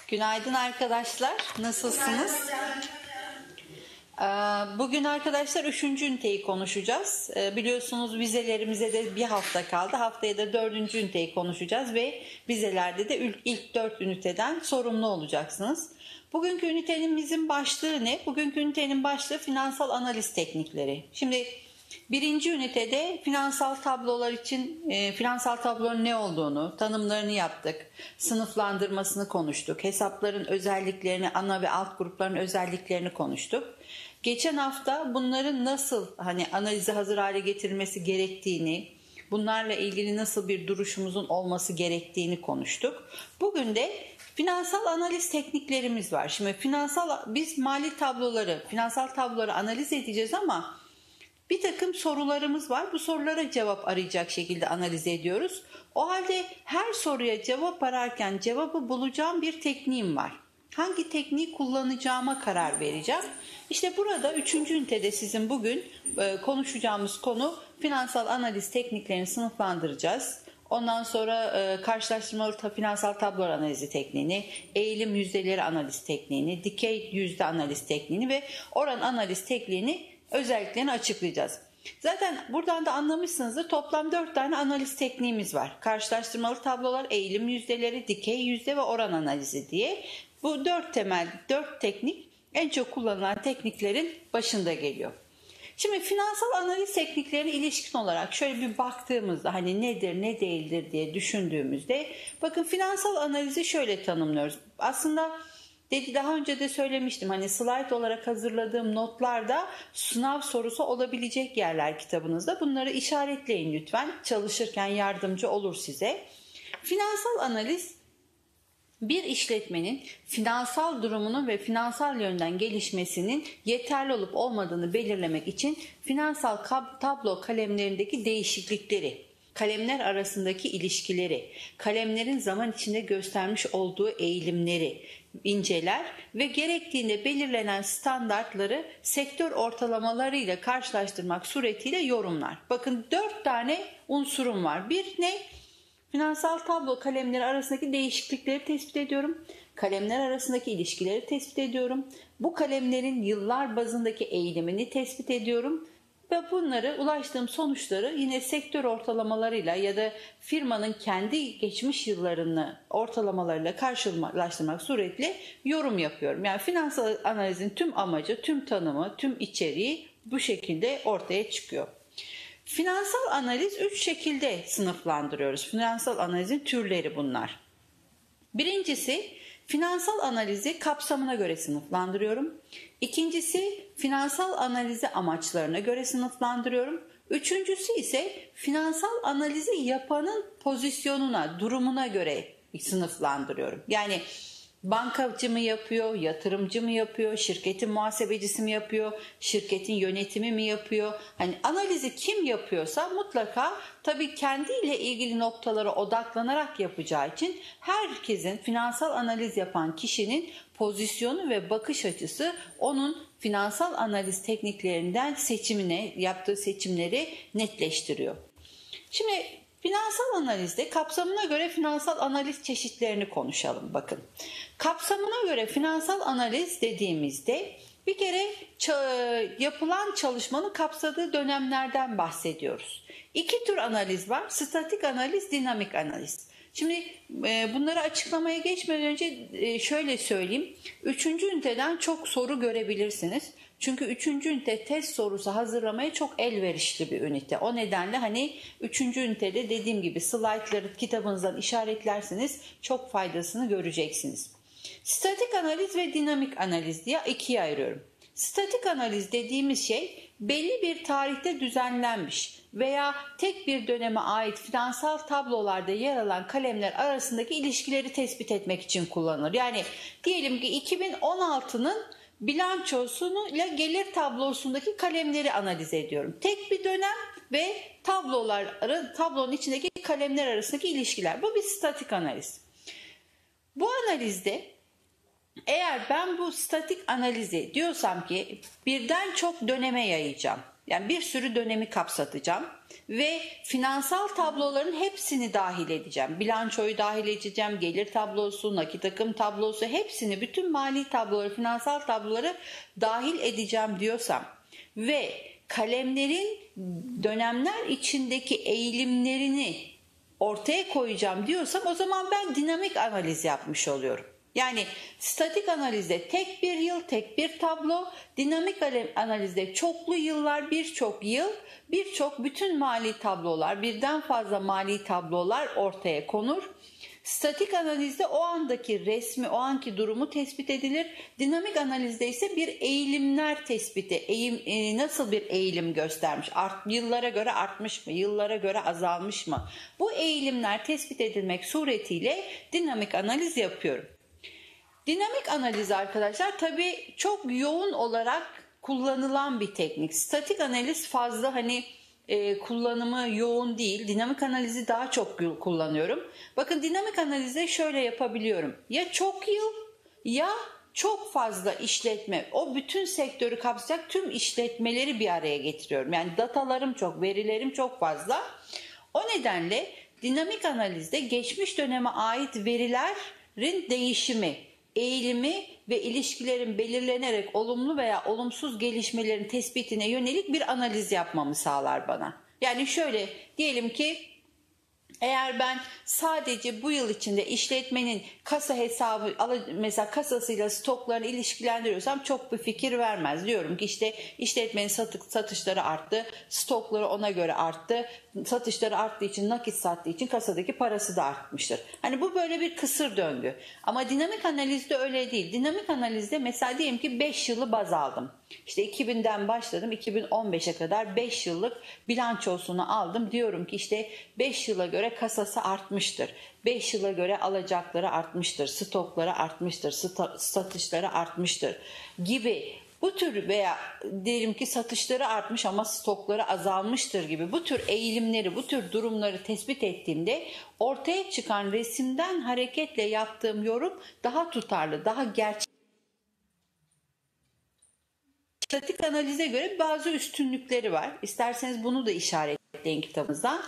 Günaydın arkadaşlar. Nasılsınız? Bugün arkadaşlar 3. üniteyi konuşacağız. Biliyorsunuz vizelerimize de bir hafta kaldı. Haftaya da 4. üniteyi konuşacağız ve vizelerde de ilk 4 üniteden sorumlu olacaksınız. Bugünkü ünitenin bizim başlığı ne? Bugünkü ünitenin başlığı finansal analiz teknikleri. Şimdi birinci ünitede finansal tablolar için finansal tablonun ne olduğunu, tanımlarını yaptık. Sınıflandırmasını konuştuk. Hesapların özelliklerini, ana ve alt grupların özelliklerini konuştuk. Geçen hafta bunların nasıl analize hazır hale getirilmesi gerektiğini, bunlarla ilgili nasıl bir duruşumuzun olması gerektiğini konuştuk. Bugün de finansal analiz tekniklerimiz var. Şimdi biz mali tabloları, finansal tabloları analiz edeceğiz ama bir takım sorularımız var. Bu sorulara cevap arayacak şekilde analiz ediyoruz. O halde her soruya cevap ararken cevabı bulacağım bir tekniğim var. Hangi tekniği kullanacağıma karar vereceğim. İşte burada 3. ünitede sizin bugün konuşacağımız konu finansal analiz tekniklerini sınıflandıracağız. Ondan sonra karşılaştırmalı finansal tablolar analizi tekniğini, eğilim yüzdeleri analiz tekniğini, dikey yüzde analiz tekniğini ve oran analiz tekniğini özelliklerini açıklayacağız. Zaten buradan da anlamışsınızdır, toplam 4 tane analiz tekniğimiz var. Karşılaştırmalı tablolar, eğilim yüzdeleri, dikey yüzde ve oran analizi diye. Bu 4 teknik en çok kullanılan tekniklerin başında geliyor. Şimdi finansal analiz tekniklerine ilişkin olarak şöyle bir baktığımızda nedir ne değildir diye düşündüğümüzde bakın finansal analizi şöyle tanımlıyoruz. Aslında daha önce de söylemiştim slide olarak hazırladığım notlarda sınav sorusu olabilecek yerler kitabınızda. Bunları işaretleyin lütfen, çalışırken yardımcı olur size. Finansal analiz bir işletmenin finansal durumunun ve finansal yönden gelişmesinin yeterli olup olmadığını belirlemek için finansal tablo kalemlerindeki değişiklikleri, kalemler arasındaki ilişkileri, kalemlerin zaman içinde göstermiş olduğu eğilimleri inceler ve gerektiğinde belirlenen standartları sektör ortalamalarıyla karşılaştırmak suretiyle yorumlar. Bakın 4 tane unsurum var. Bir ne? Finansal tablo kalemleri arasındaki değişiklikleri tespit ediyorum. Kalemler arasındaki ilişkileri tespit ediyorum. Bu kalemlerin yıllar bazındaki eğilimini tespit ediyorum. Ve bunları, ulaştığım sonuçları yine sektör ortalamalarıyla ya da firmanın kendi geçmiş yıllarını ortalamalarıyla karşılaştırmak suretiyle yorum yapıyorum. Yani finansal analizin tüm amacı, tüm tanımı, tüm içeriği bu şekilde ortaya çıkıyor. Finansal analiz 3 şekilde sınıflandırıyoruz. Finansal analizin türleri bunlar. Birincisi, finansal analizi kapsamına göre sınıflandırıyorum. İkincisi, finansal analizi amaçlarına göre sınıflandırıyorum. Üçüncüsü ise finansal analizi yapanın pozisyonuna, durumuna göre sınıflandırıyorum. Yani bankacı mı yapıyor, yatırımcı mı yapıyor, şirketin muhasebecisi mi yapıyor, şirketin yönetimi mi yapıyor? Analizi kim yapıyorsa mutlaka tabii kendiyle ilgili noktalara odaklanarak yapacağı için herkesin, finansal analiz yapan kişinin pozisyonu ve bakış açısı onun finansal analiz tekniklerinden yaptığı seçimleri netleştiriyor. Şimdi finansal analizde kapsamına göre finansal analiz çeşitlerini konuşalım bakın. Kapsamına göre finansal analiz dediğimizde bir kere yapılan çalışmanın kapsadığı dönemlerden bahsediyoruz. 2 tür analiz var: statik analiz, dinamik analiz. Şimdi bunları açıklamaya geçmeden önce şöyle söyleyeyim. 3. üniteden çok soru görebilirsiniz. Çünkü 3. ünite test sorusu hazırlamaya çok elverişli bir ünite. O nedenle 3. ünitede dediğim gibi slaytları kitabınızdan işaretlerseniz çok faydasını göreceksiniz. Statik analiz ve dinamik analiz diye 2'ye ayırıyorum. Statik analiz dediğimiz şey belli bir tarihte düzenlenmiş veya tek bir döneme ait finansal tablolarda yer alan kalemler arasındaki ilişkileri tespit etmek için kullanılır. Yani diyelim ki 2016'nın bilançosuyla gelir tablosundaki kalemleri analiz ediyorum. Tek bir dönem ve tablonun içindeki kalemler arasındaki ilişkiler. Bu bir statik analiz. Bu analizde eğer ben bu statik analizi diyorsam ki birden çok döneme yayacağım. Yani bir sürü dönemi kapsatacağım ve finansal tabloların hepsini dahil edeceğim. Bilançoyu dahil edeceğim, gelir tablosu, nakit akım tablosu, hepsini, bütün mali tabloları, finansal tabloları dahil edeceğim diyorsam ve kalemlerin dönemler içindeki eğilimlerini ortaya koyacağım diyorsam, o zaman ben dinamik analiz yapmış oluyorum. Yani statik analizde tek bir yıl, tek bir tablo, dinamik analizde çoklu yıllar, birçok yıl, bütün mali tablolar, birden fazla mali tablolar ortaya konur. Statik analizde o andaki resmi, o anki durumu tespit edilir. Dinamik analizde ise bir eğilimler tespiti, nasıl bir eğilim göstermiş, yıllara göre artmış mı, yıllara göre azalmış mı? Bu eğilimler tespit edilmek suretiyle dinamik analiz yapıyorum. Dinamik analiz arkadaşlar tabii çok yoğun olarak kullanılan bir teknik. Statik analiz fazla kullanımı yoğun değil. Dinamik analizi daha çok kullanıyorum. Bakın, dinamik analizde şöyle yapabiliyorum. Ya çok yıl ya çok fazla işletme, o bütün sektörü kapsayacak tüm işletmeleri bir araya getiriyorum. Yani datalarım çok, verilerim çok fazla. O nedenle dinamik analizde geçmiş döneme ait verilerin değişimi, eğilimi ve ilişkilerin belirlenerek olumlu veya olumsuz gelişmelerin tespitine yönelik bir analiz yapmamı sağlar bana. Yani şöyle diyelim ki, eğer ben sadece bu yıl içinde işletmenin kasa hesabı, mesela kasasıyla stoklarını ilişkilendiriyorsam çok bir fikir vermez. Diyorum ki işte işletmenin satışları arttı, stokları ona göre arttı, satışları arttığı için, nakit sattığı için kasadaki parası da artmıştır. Hani bu böyle bir kısır döngü. Ama dinamik analizde öyle değil. Dinamik analizde mesela diyelim ki 5 yılı baz aldım. İşte 2000'den başladım, 2015'e kadar 5 yıllık bilançosunu aldım. Diyorum ki işte 5 yıla göre kasası artmıştır. 5 yıla göre alacakları artmıştır, stokları artmıştır, satışları artmıştır gibi, bu tür, veya diyelim ki satışları artmış ama stokları azalmıştır gibi bu tür eğilimleri, bu tür durumları tespit ettiğimde ortaya çıkan resimden hareketle yaptığım yorum daha tutarlı, daha gerçek. Statik analize göre bazı üstünlükleri var. İsterseniz bunu da işaretleyin kitabımızdan.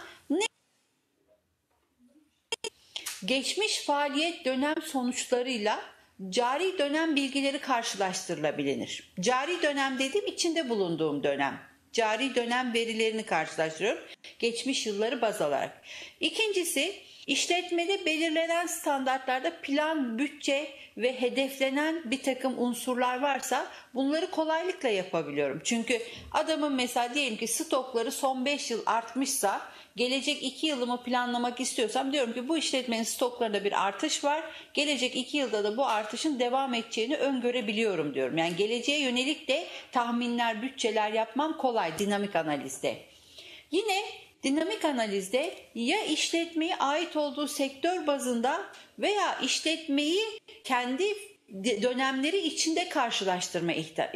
Geçmiş faaliyet dönem sonuçlarıyla cari dönem bilgileri karşılaştırılabilir. Cari dönem dediğim içinde bulunduğum dönem. Cari dönem verilerini karşılaştırıyorum geçmiş yılları baz alarak. İkincisi, işletmede belirlenen standartlarda plan, bütçe ve hedeflenen bir takım unsurlar varsa bunları kolaylıkla yapabiliyorum. Çünkü adamın mesela diyelim ki stokları son 5 yıl artmışsa, gelecek 2 yılımı planlamak istiyorsam diyorum ki bu işletmenin stoklarında bir artış var. Gelecek 2 yılda da bu artışın devam edeceğini öngörebiliyorum diyorum. Yani geleceğe yönelik de tahminler, bütçeler yapmam kolay dinamik analizde. Yine dinamik analizde ya işletmeye ait olduğu sektör bazında veya işletmeyi kendi dönemleri içinde karşılaştırma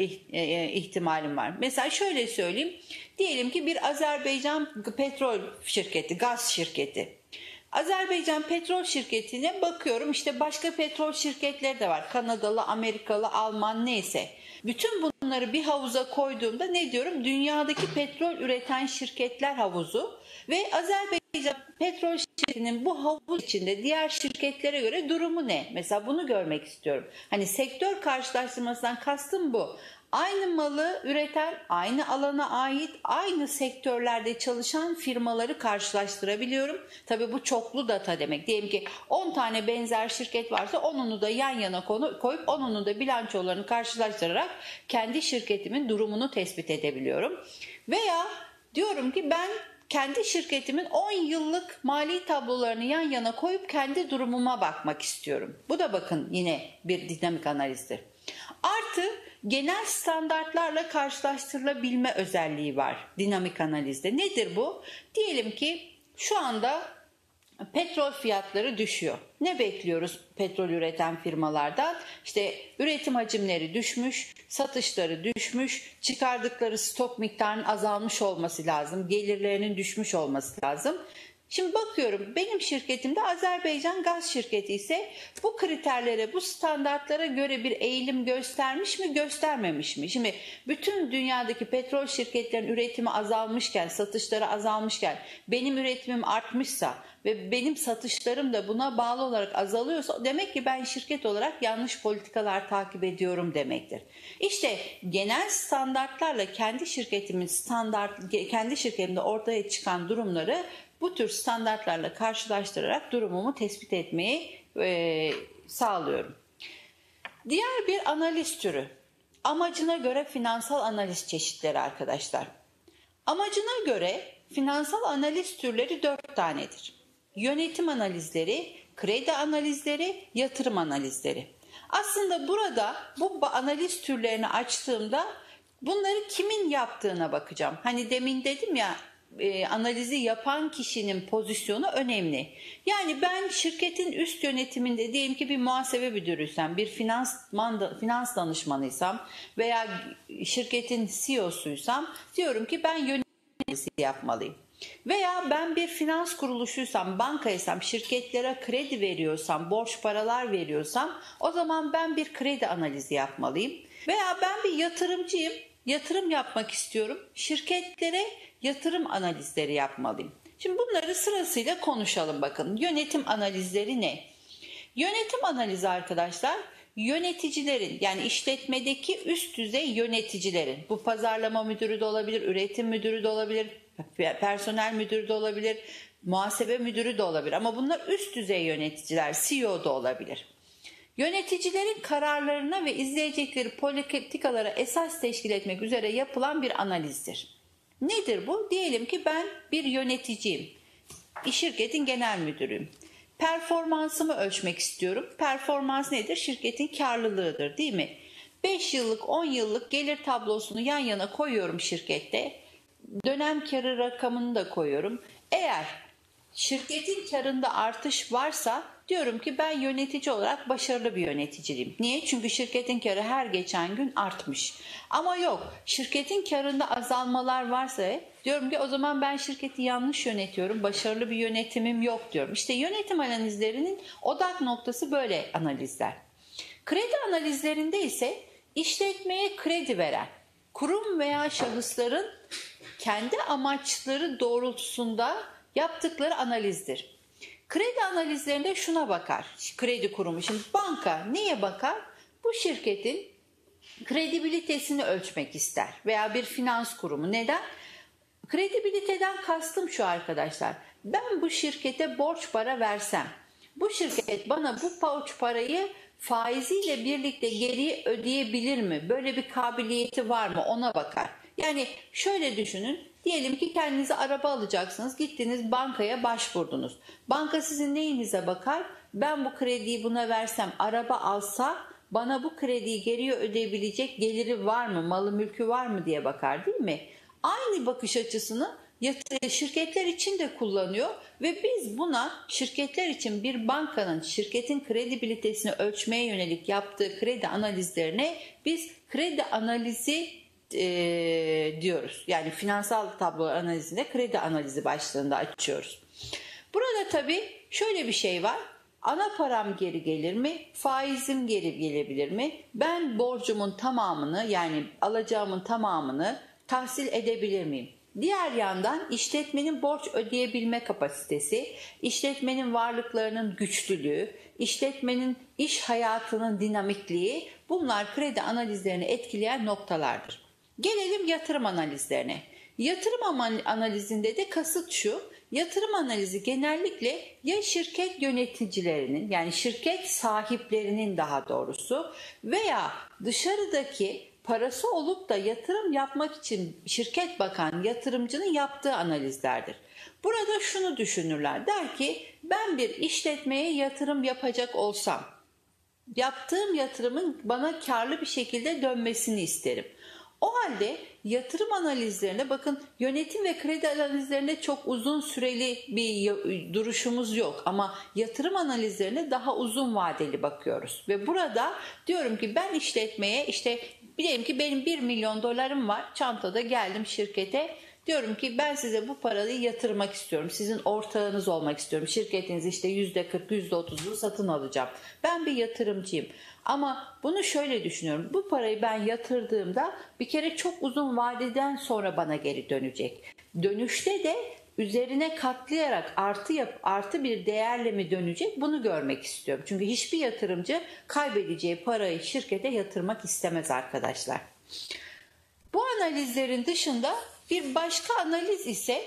ihtimalim var. Mesela şöyle söyleyeyim. Diyelim ki bir Azerbaycan petrol şirketi, gaz şirketi. Azerbaycan petrol şirketine bakıyorum, işte başka petrol şirketleri de var. Kanadalı, Amerikalı, Alman, neyse. Bütün bunları bir havuza koyduğumda ne diyorum? Dünyadaki petrol üreten şirketler havuzu ve Azerbaycan petrol şirketinin bu havuz içinde diğer şirketlere göre durumu ne? Mesela bunu görmek istiyorum. Hani sektör karşılaştırmasından kastım bu. Aynı malı üreten, aynı alana ait, aynı sektörlerde çalışan firmaları karşılaştırabiliyorum. Tabii bu çoklu data demek. Diyelim ki 10 tane benzer şirket varsa 10'unu da yan yana koyup 10'unu da bilançolarını karşılaştırarak kendi şirketimin durumunu tespit edebiliyorum. Veya diyorum ki ben kendi şirketimin 10 yıllık mali tablolarını yan yana koyup kendi durumuma bakmak istiyorum. Bu da bakın yine bir dinamik analizdir. Artı genel standartlarla karşılaştırılabilme özelliği var dinamik analizde. Nedir bu? Diyelim ki şu anda petrol fiyatları düşüyor. Ne bekliyoruz petrol üreten firmalardan? İşte üretim hacimleri düşmüş, satışları düşmüş, çıkardıkları stok miktarının azalmış olması lazım, gelirlerinin düşmüş olması lazım. Şimdi bakıyorum, benim şirketimde Azerbaycan Gaz Şirketi ise bu kriterlere, bu standartlara göre bir eğilim göstermiş mi, göstermemiş mi? Şimdi bütün dünyadaki petrol şirketlerinin üretimi azalmışken, satışları azalmışken benim üretimim artmışsa ve benim satışlarım da buna bağlı olarak azalıyorsa, demek ki ben şirket olarak yanlış politikalar takip ediyorum demektir. İşte genel standartlarla kendi şirketimde ortaya çıkan durumları bu tür standartlarla karşılaştırarak durumumu tespit etmeyi sağlıyorum. Diğer bir analiz türü, amacına göre finansal analiz çeşitleri arkadaşlar. Amacına göre finansal analiz türleri 4 tanedir. Yönetim analizleri, kredi analizleri, yatırım analizleri. Aslında burada bu analiz türlerini açtığımda bunları kimin yaptığına bakacağım. Hani demin dedim ya, analizi yapan kişinin pozisyonu önemli. Yani ben şirketin üst yönetiminde diyelim ki bir muhasebe müdürüysem, bir finans danışmanıysam veya şirketin CEO'suysam diyorum ki ben yönetici yapmalıyım. Veya ben bir finans kuruluşuysam, bankaysam, şirketlere kredi veriyorsam, borç paralar veriyorsam o zaman ben bir kredi analizi yapmalıyım. Veya ben bir yatırımcıyım, yatırım yapmak istiyorum, şirketlere yatırım analizleri yapmalıyım. Şimdi bunları sırasıyla konuşalım bakın. Yönetim analizleri ne? Yönetim analizi arkadaşlar, yöneticilerin, yani işletmedeki üst düzey yöneticilerin, bu pazarlama müdürü de olabilir, üretim müdürü de olabilir, personel müdürü de olabilir, muhasebe müdürü de olabilir, ama bunlar üst düzey yöneticiler, CEO da olabilir. Yöneticilerin kararlarına ve izleyecekleri politikalara esas teşkil etmek üzere yapılan bir analizdir. Nedir bu? Diyelim ki ben bir yöneticiyim, şirketin genel müdürüyüm. Performansımı ölçmek istiyorum. Performans nedir? Şirketin karlılığıdır, değil mi? 5 yıllık, 10 yıllık gelir tablosunu yan yana koyuyorum şirkette. Dönem karı rakamını da koyuyorum. Eğer şirketin karında artış varsa diyorum ki ben yönetici olarak başarılı bir yöneticiyim. Niye? Çünkü şirketin karı her geçen gün artmış. Ama yok, şirketin karında azalmalar varsa diyorum ki o zaman ben şirketi yanlış yönetiyorum, başarılı bir yönetimim yok diyorum. İşte yönetim analizlerinin odak noktası böyle analizler. Kredi analizlerinde ise işletmeye kredi veren kurum veya şahısların kendi amaçları doğrultusunda yaptıkları analizdir. Kredi analizlerinde şuna bakar kredi kurumu. Şimdi banka neye bakar? Bu şirketin kredibilitesini ölçmek ister veya bir finans kurumu. Neden? Kredibiliteden kastım şu arkadaşlar. Ben bu şirkete borç para versem, bu şirket bana bu borç parayı faiziyle birlikte geri ödeyebilir mi? Böyle bir kabiliyeti var mı? Ona bakar. Yani şöyle düşünün. Diyelim ki kendinize araba alacaksınız. Gittiniz bankaya başvurdunuz. Banka sizin neyinize bakar? Ben bu krediyi buna versem, araba alsa bana bu krediyi geri ödeyebilecek geliri var mı? Malı mülkü var mı diye bakar, değil mi? Aynı bakış açısını şirketler için de kullanıyor ve biz buna şirketler için bir bankanın şirketin kredibilitesini ölçmeye yönelik yaptığı kredi analizlerine biz kredi analizi diyoruz. Yani finansal tablo analizinde kredi analizi başlığında açıyoruz. Burada tabii şöyle bir şey var. Ana param geri gelir mi? Faizim geri gelebilir mi? Ben borcumun tamamını, yani alacağımın tamamını tahsil edebilir miyim? Diğer yandan işletmenin borç ödeyebilme kapasitesi, işletmenin varlıklarının güçlülüğü, işletmenin iş hayatının dinamikliği, bunlar kredi analizlerini etkileyen noktalardır. Gelelim yatırım analizlerine. Yatırım analizinde de kasıt şu: yatırım analizi genellikle ya şirket yöneticilerinin, yani şirket sahiplerinin daha doğrusu, veya dışarıdaki parası olup da yatırım yapmak için şirket bakan yatırımcının yaptığı analizlerdir. Burada şunu düşünürler, der ki ben bir işletmeye yatırım yapacak olsam yaptığım yatırımın bana karlı bir şekilde dönmesini isterim. O halde yatırım analizlerine bakın, yönetim ve kredi analizlerinde çok uzun süreli bir duruşumuz yok ama yatırım analizlerine daha uzun vadeli bakıyoruz. Ve burada diyorum ki ben işletmeye, işte diyelim ki benim 1 milyon dolarım var, çantada geldim şirkete, Diyorum ki ben size bu parayı yatırmak istiyorum. Sizin ortağınız olmak istiyorum. Şirketiniz işte %40, %30'u satın alacağım. Ben bir yatırımcıyım. Ama bunu şöyle düşünüyorum. Bu parayı ben yatırdığımda bir kere çok uzun vadeden sonra bana geri dönecek. Dönüşte de üzerine katlayarak artı bir değerle mi dönecek, bunu görmek istiyorum. Çünkü hiçbir yatırımcı kaybedeceği parayı şirkete yatırmak istemez arkadaşlar. Bu analizlerin dışında bir başka analiz ise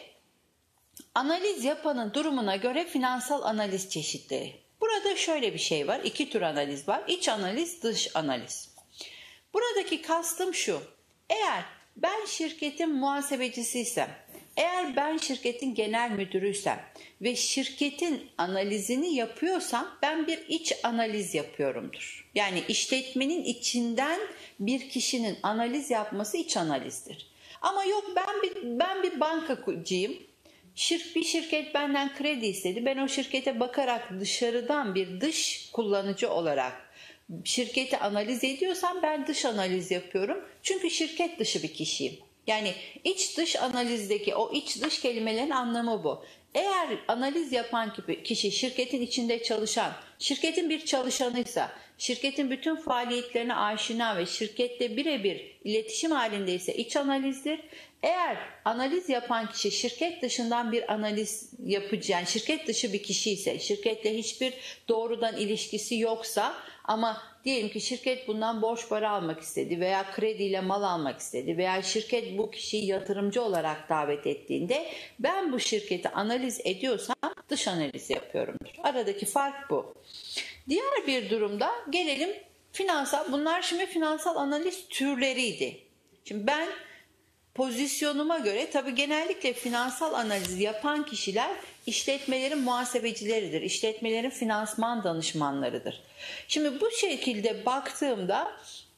analiz yapanın durumuna göre finansal analiz çeşitleri. Burada şöyle bir şey var. 2 tür analiz var. İç analiz, dış analiz. Buradaki kastım şu. Eğer ben şirketin muhasebecisiysem, eğer ben şirketin genel müdürüysem ve şirketin analizini yapıyorsam ben bir iç analiz yapıyorumdur. Yani işletmenin içinden bir kişinin analiz yapması iç analizdir. Ama yok ben bir bankacıyım. Bir şirket benden kredi istedi. Ben o şirkete bakarak dışarıdan bir dış kullanıcı olarak şirketi analiz ediyorsam ben dış analiz yapıyorum. Çünkü şirket dışı bir kişiyim. Yani iç dış analizdeki o iç dış kelimelerin anlamı bu. Eğer analiz yapan kişi şirketin içinde çalışan, şirketin bir çalışanıysa, şirketin bütün faaliyetlerine aşina ve şirkette birebir iletişim halindeyse iç analizdir. Eğer analiz yapan kişi şirket dışından bir analiz yapıcı, yani şirket dışı bir kişi ise, şirketle hiçbir doğrudan ilişkisi yoksa ama diyelim ki şirket bundan borç para almak istedi veya krediyle mal almak istedi veya şirket bu kişiyi yatırımcı olarak davet ettiğinde ben bu şirketi analiz ediyorsam dış analiz yapıyorumdur. Aradaki fark bu. Diğer bir durumda gelelim bunlar şimdi finansal analiz türleriydi. Şimdi ben pozisyonuma göre tabii genellikle finansal analiz yapan kişiler işletmelerin muhasebecileridir. İşletmelerin finansman danışmanlarıdır. Şimdi bu şekilde baktığımda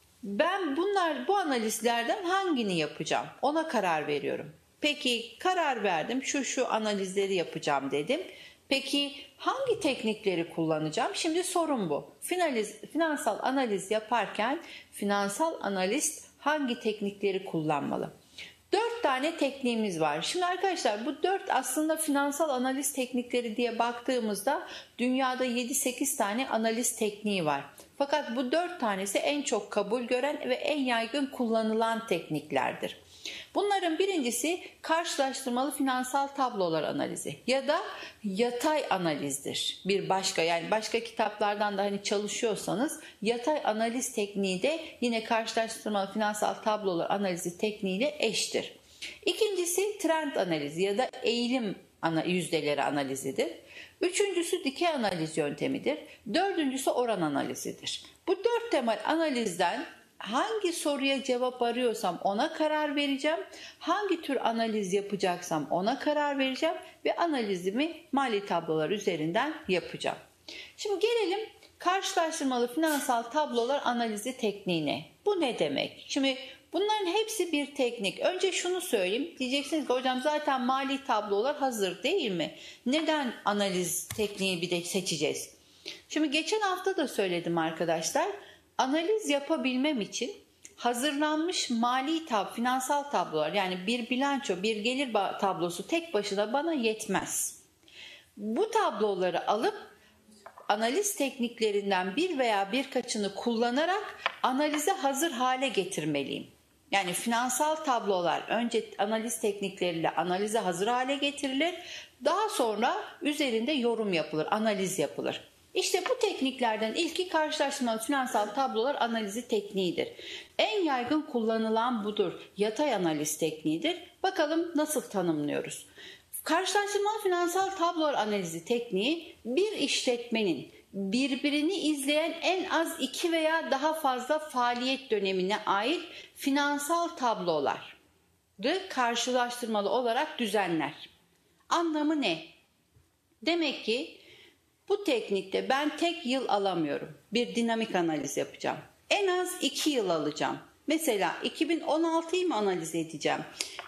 ben bu analizlerden hangini yapacağım? Ona karar veriyorum. Peki karar verdim, şu analizleri yapacağım dedim. Peki hangi teknikleri kullanacağım? Şimdi sorun bu. Finansal analiz yaparken finansal analist hangi teknikleri kullanmalı? 4 tane tekniğimiz var. Şimdi arkadaşlar bu 4 aslında finansal analiz teknikleri diye baktığımızda dünyada 7-8 tane analiz tekniği var. Fakat bu 4 tanesi en çok kabul gören ve en yaygın kullanılan tekniklerdir. Bunların birincisi karşılaştırmalı finansal tablolar analizi ya da yatay analizdir. Bir başka, yani başka kitaplardan da hani çalışıyorsanız yatay analiz tekniği de yine karşılaştırmalı finansal tablolar analizi tekniğiyle eştir. İkincisi trend analizi ya da eğilim yüzdeleri analizidir. Üçüncüsü dikey analiz yöntemidir. Dördüncüsü oran analizidir. Bu 4 temel analizden hangi soruya cevap arıyorsam ona karar vereceğim. Hangi tür analiz yapacaksam ona karar vereceğim ve analizimi mali tablolar üzerinden yapacağım. Şimdi gelelim karşılaştırmalı finansal tablolar analizi tekniğine. Bu ne demek? Şimdi bunların hepsi bir teknik. Önce şunu söyleyeyim. Diyeceksiniz ki hocam zaten mali tablolar hazır değil mi? Neden analiz tekniği bir de seçeceğiz? Şimdi geçen hafta da söyledim arkadaşlar. Analiz yapabilmem için hazırlanmış finansal tablolar, yani bir bilanço, bir gelir tablosu tek başına bana yetmez. Bu tabloları alıp analiz tekniklerinden bir veya birkaçını kullanarak analize hazır hale getirmeliyim. Yani finansal tablolar önce analiz teknikleriyle analize hazır hale getirilir. Daha sonra üzerinde yorum yapılır, analiz yapılır. İşte bu tekniklerden ilki karşılaştırmalı finansal tablolar analizi tekniğidir. En yaygın kullanılan budur. Yatay analiz tekniğidir. Bakalım nasıl tanımlıyoruz? Karşılaştırmalı finansal tablolar analizi tekniği bir işletmenin birbirini izleyen en az 2 veya daha fazla faaliyet dönemine ait finansal tabloları karşılaştırmalı olarak düzenler. Anlamı ne? Demek ki bu teknikte ben tek yıl alamıyorum. Bir dinamik analiz yapacağım. En az 2 yıl alacağım. Mesela 2016'yı mı analiz edeceğim?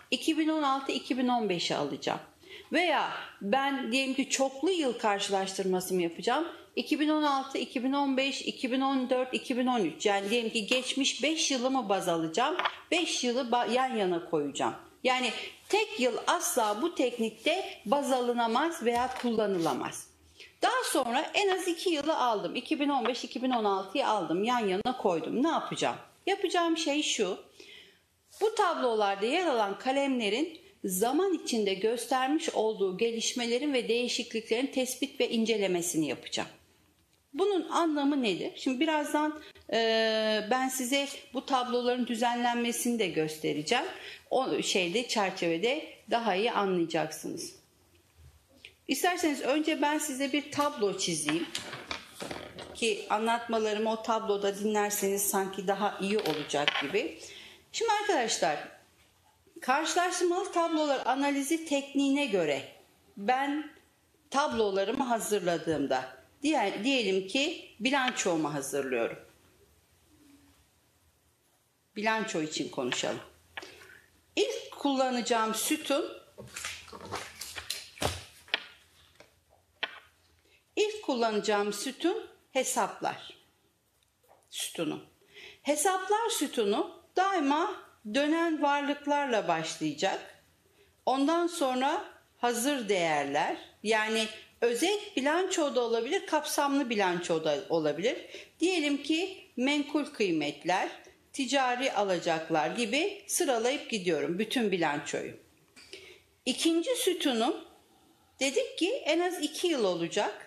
2016-2015'i alacağım. Veya ben diyelim ki çoklu yıl karşılaştırması mı yapacağım? 2016, 2015, 2014, 2013, yani diyelim ki geçmiş 5 yılımı baz alacağım. 5 yılı yan yana koyacağım. Yani tek yıl asla bu teknikte baz alınamaz veya kullanılamaz. Daha sonra en az 2 yılı aldım. 2015-2016'yı aldım. Yan yana koydum. Ne yapacağım? Yapacağım şey şu. Bu tablolarda yer alan kalemlerin zaman içinde göstermiş olduğu gelişmelerin ve değişikliklerin tespit ve incelemesini yapacağım. Bunun anlamı nedir? Şimdi birazdan ben size bu tabloların düzenlenmesini de göstereceğim. O çerçevede daha iyi anlayacaksınız. İsterseniz önce ben size bir tablo çizeyim. Ki anlatmalarımı o tabloda dinlerseniz sanki daha iyi olacak gibi. Şimdi arkadaşlar, karşılaştırmalı tablolar analizi tekniğine göre ben tablolarımı hazırladığımda diyelim ki bilançomu hazırlıyorum. Bilanço için konuşalım. İlk kullanacağım sütun hesaplar sütunu. Hesaplar sütunu daima dönen varlıklarla başlayacak. Ondan sonra hazır değerler, yani özet bilanço da olabilir, kapsamlı bilanço da olabilir. Diyelim ki menkul kıymetler, ticari alacaklar gibi sıralayıp gidiyorum bütün bilançoyu. İkinci sütunum dedik ki en az 2 yıl olacak.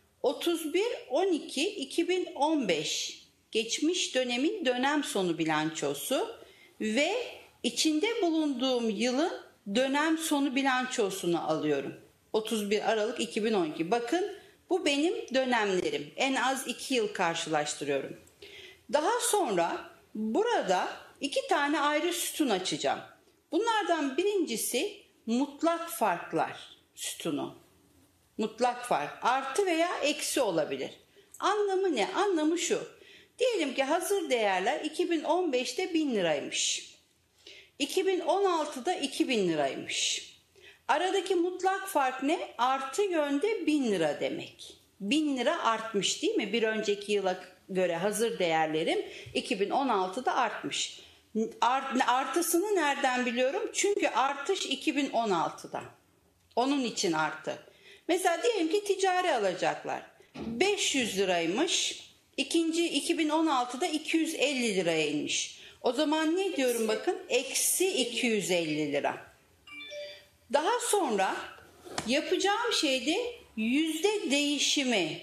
31-12-2015 geçmiş dönemin dönem sonu bilançosu ve içinde bulunduğum yılın dönem sonu bilançosunu alıyorum. 31 Aralık 2012. Bakın bu benim dönemlerim. En az 2 yıl karşılaştırıyorum. Daha sonra burada 2 tane ayrı sütun açacağım. Bunlardan birincisi mutlak farklar sütunu. Mutlak fark artı veya eksi olabilir. Anlamı ne? Anlamı şu. Diyelim ki hazır değerler 2015'te 1000 liraymış. 2016'da 2000 liraymış. Aradaki mutlak fark ne? Artı yönde 1000 lira demek. 1000 lira artmış değil mi? Bir önceki yıla göre hazır değerlerim 2016'da artmış. Artısını nereden biliyorum? Çünkü artış 2016'da. Onun için artı. Mesela diyelim ki ticari alacaklar 500 liraymış, 2016'da 250 liraya inmiş. O zaman ne diyorum bakın? Eksi 250 lira. Daha sonra yapacağım şey de yüzde değişimi.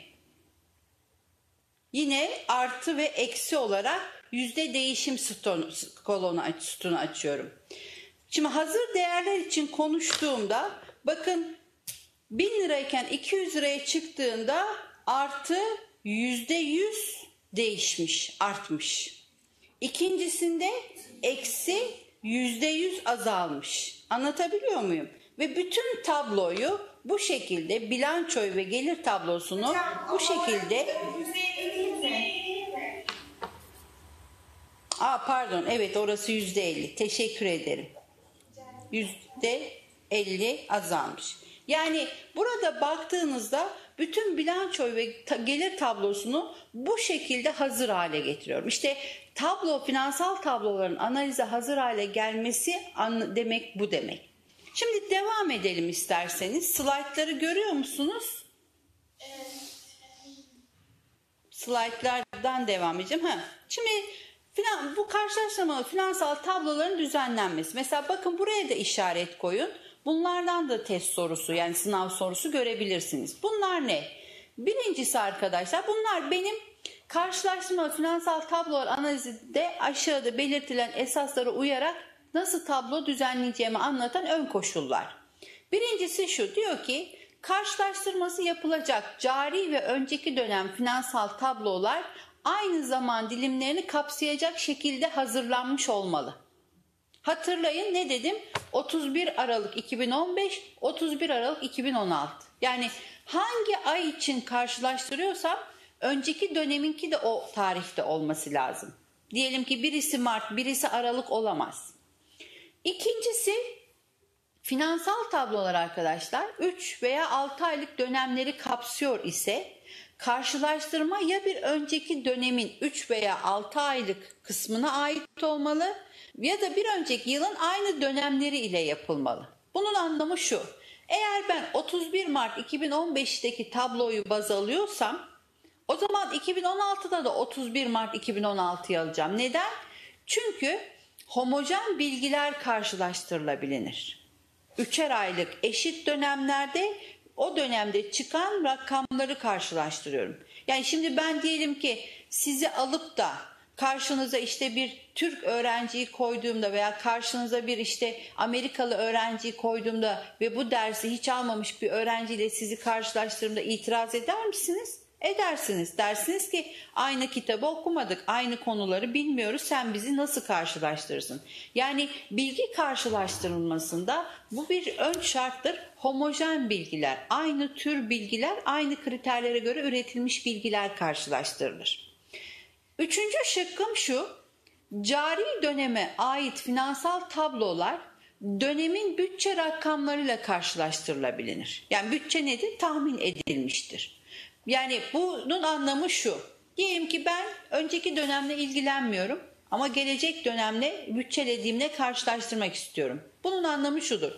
Yine artı ve eksi olarak yüzde değişim sütunu açıyorum. Şimdi hazır değerler için konuştuğumda bakın 1000 lirayken 200 liraya çıktığında artı %100 değişmiş, artmış. İkincisinde eksi %100 azalmış. Anlatabiliyor muyum? Ve bütün tabloyu bu şekilde, bilançoyu ve gelir tablosunu bu şekilde... Pardon, evet orası %50. Teşekkür ederim. %50 azalmış. Yani burada baktığınızda bütün bilanço ve gelir tablosunu bu şekilde hazır hale getiriyorum. İşte finansal tabloların analize hazır hale gelmesi demek bu demek. Şimdi devam edelim isterseniz. Slaytları görüyor musunuz? Evet. Slaytlardan devam edeceğim. Şimdi bu karşılaştırmalı finansal tabloların düzenlenmesi. Mesela bakın buraya da işaret koyun. Bunlardan da test sorusu yani sınav sorusu görebilirsiniz. Bunlar ne? Birincisi arkadaşlar bunlar benim karşılaştırmalı finansal tablolar analizinde aşağıda belirtilen esaslara uyarak nasıl tablo düzenleyeceğimi anlatan ön koşullar. Birincisi şu, diyor ki karşılaştırması yapılacak cari ve önceki dönem finansal tablolar aynı zaman dilimlerini kapsayacak şekilde hazırlanmış olmalı. Hatırlayın ne dedim? 31 Aralık 2015, 31 Aralık 2016. Yani hangi ay için karşılaştırıyorsam önceki döneminki de o tarihte olması lazım. Diyelim ki birisi Mart, birisi Aralık olamaz. İkincisi finansal tablolar arkadaşlar 3 veya 6 aylık dönemleri kapsıyor ise karşılaştırma ya bir önceki dönemin 3 veya 6 aylık kısmına ait olmalı ya da bir önceki yılın aynı dönemleri ile yapılmalı. Bunun anlamı şu: eğer ben 31 Mart 2015'teki tabloyu baz alıyorsam, o zaman 2016'da da 31 Mart 2016'yı alacağım. Neden? Çünkü homojen bilgiler karşılaştırılabilir. Üçer aylık eşit dönemlerde o dönemde çıkan rakamları karşılaştırıyorum. Yani şimdi ben diyelim ki sizi alıp da karşınıza işte bir Türk öğrenciyi koyduğumda veya karşınıza bir işte Amerikalı öğrenciyi koyduğumda ve bu dersi hiç almamış bir öğrenciyle sizi karşılaştırdığımda itiraz eder misiniz? Edersiniz. Dersiniz ki aynı kitabı okumadık, aynı konuları bilmiyoruz, sen bizi nasıl karşılaştırırsın? Yani bilgi karşılaştırılmasında bu bir ön şarttır. Homojen bilgiler, aynı tür bilgiler, aynı kriterlere göre üretilmiş bilgiler karşılaştırılır. Üçüncü şıkkım şu: cari döneme ait finansal tablolar dönemin bütçe rakamlarıyla karşılaştırılabilir. Yani bütçe nedir? Tahmin edilmiştir. Yani bunun anlamı şu: diyelim ki ben önceki dönemle ilgilenmiyorum ama gelecek dönemle bütçelediğimle karşılaştırmak istiyorum. Bunun anlamı şudur: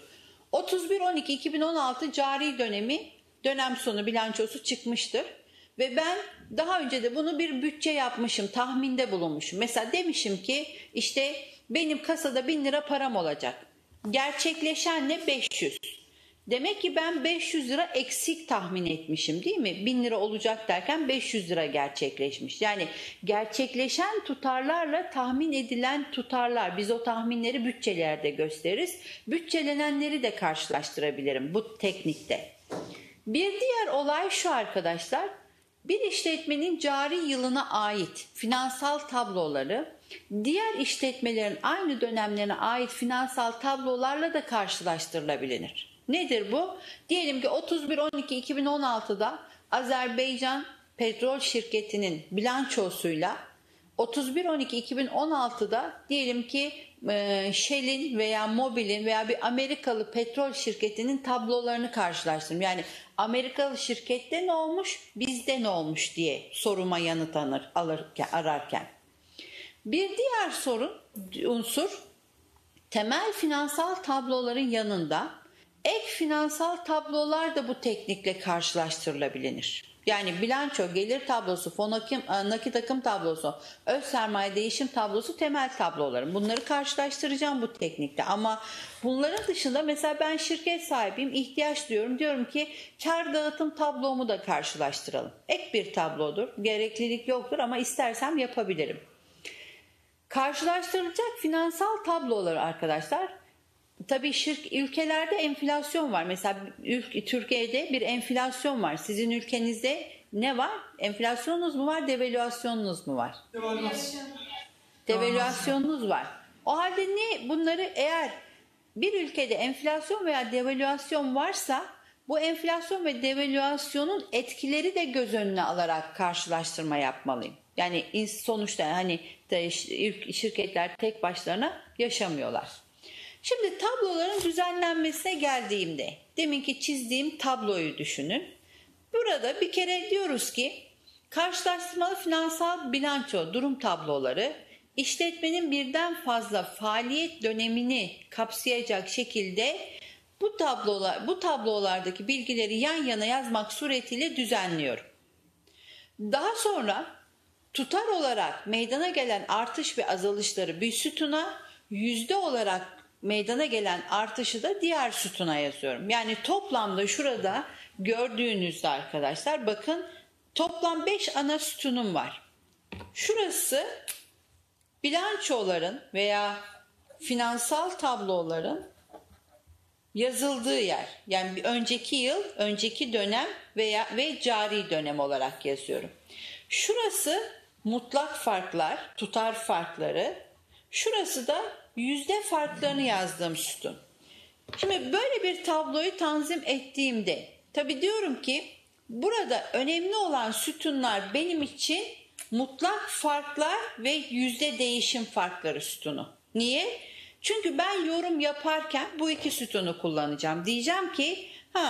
31-12-2016 cari dönemi dönem sonu bilançosu çıkmıştır. Ve ben daha önce de bunu bir bütçe yapmışım, tahminde bulunmuşum. Mesela demişim ki işte benim kasada 1000 lira param olacak. Gerçekleşen ne? 500. Demek ki ben 500 lira eksik tahmin etmişim, değil mi? 1000 lira olacak derken 500 lira gerçekleşmiş. Yani gerçekleşen tutarlarla tahmin edilen tutarlar, biz o tahminleri bütçelerde gösteririz. Bütçelenenleri de karşılaştırabilirim bu teknikte. Bir diğer olay şu arkadaşlar: bir işletmenin cari yılına ait finansal tabloları diğer işletmelerin aynı dönemlerine ait finansal tablolarla da karşılaştırılabilir. Nedir bu? Diyelim ki 31-12-2016'da Azerbaycan Petrol Şirketi'nin bilançosuyla 31-12-2016'da diyelim ki Shell'in veya Mobil'in veya bir Amerikalı petrol şirketinin tablolarını karşılaştırdım. Yani Amerikalı şirkette ne olmuş, bizde ne olmuş diye soruma yanıt ararken. Bir diğer unsur, temel finansal tabloların yanında ek finansal tablolar da bu teknikle karşılaştırılabilir. Yani bilanço, gelir tablosu, nakit akım tablosu, öz sermaye değişim tablosu temel tablolarım. Bunları karşılaştıracağım bu teknikte. Ama bunların dışında mesela ben şirket sahibiyim, ihtiyaç duyuyorum. Diyorum ki kar dağıtım tablomu da karşılaştıralım. Ek bir tablodur, gereklilik yoktur ama istersem yapabilirim. Karşılaştırılacak finansal tabloları arkadaşlar, tabii ülkelerde enflasyon var. Mesela Türkiye'de bir enflasyon var. Sizin ülkenizde ne var? Enflasyonunuz mu var, devalüasyonunuz mu var? Devalüasyonunuz var. O halde bunları, eğer bir ülkede enflasyon veya devalüasyon varsa bu enflasyon ve devalüasyonun etkileri de göz önüne alarak karşılaştırma yapmalıyım. Yani sonuçta hani şirketler tek başlarına yaşamıyorlar. Şimdi tabloların düzenlenmesine geldiğimde deminki çizdiğim tabloyu düşünün. Burada bir kere diyoruz ki karşılaştırmalı finansal bilanço durum tabloları işletmenin birden fazla faaliyet dönemini kapsayacak şekilde bu tablolardaki bilgileri yan yana yazmak suretiyle düzenliyorum. Daha sonra tutar olarak meydana gelen artış ve azalışları bir sütuna, yüzde olarak meydana gelen artışı da diğer sütuna yazıyorum. Yani toplamda şurada gördüğünüzde arkadaşlar bakın toplam 5 ana sütunum var. Şurası bilançoların veya finansal tabloların yazıldığı yer. Yani bir önceki yıl, önceki dönem ve cari dönem olarak yazıyorum. Şurası mutlak farklar, tutar farkları. Şurası da yüzde farklarını yazdığım sütun. Şimdi böyle bir tabloyu tanzim ettiğimde tabii diyorum ki burada önemli olan sütunlar benim için mutlak farklar ve yüzde değişim farkları sütunu. Niye? Çünkü ben yorum yaparken bu iki sütunu kullanacağım. Diyeceğim ki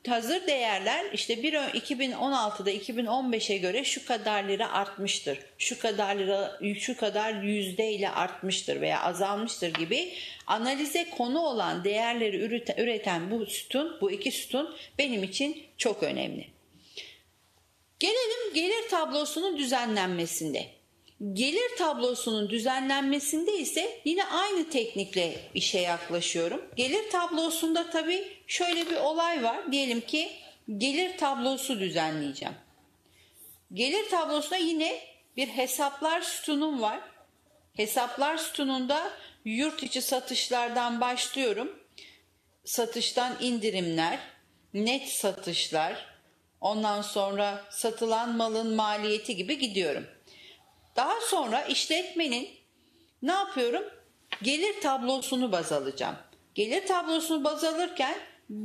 hazır değerler işte 2016'da 2015'e göre şu kadar lira artmıştır. Şu kadar lira, şu kadar yüzdeyle artmıştır veya azalmıştır gibi analize konu olan değerleri üreten bu iki sütun benim için çok önemli. Gelelim gelir tablosunun düzenlenmesinde. Gelir tablosunun düzenlenmesinde ise yine aynı teknikle işe yaklaşıyorum. Gelir tablosunda tabii şöyle bir olay var. Diyelim ki gelir tablosu düzenleyeceğim. Gelir tablosunda yine bir hesaplar sütunum var. Hesaplar sütununda yurt içi satışlardan başlıyorum. Satıştan indirimler, net satışlar, ondan sonra satılan malın maliyeti gibi gidiyorum. Daha sonra işletmenin ne yapıyorum? Gelir tablosunu baz alacağım. Gelir tablosunu baz alırken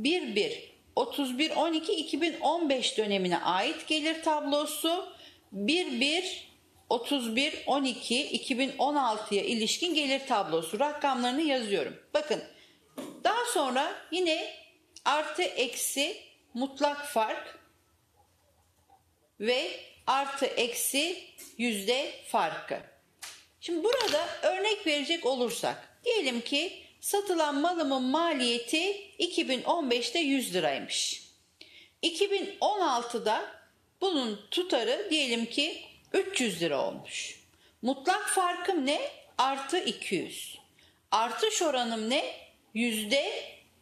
31-12-2015 dönemine ait gelir tablosu, 31-31-12-2016'ya ilişkin gelir tablosu rakamlarını yazıyorum. Bakın daha sonra yine artı eksi mutlak fark ve artı eksi yüzde farkı. Şimdi burada örnek verecek olursak diyelim ki satılan malımın maliyeti 2015'te 100 liraymış. 2016'da bunun tutarı diyelim ki 300 lira olmuş. Mutlak farkım ne? Artı 200. Artış oranım ne? yüzde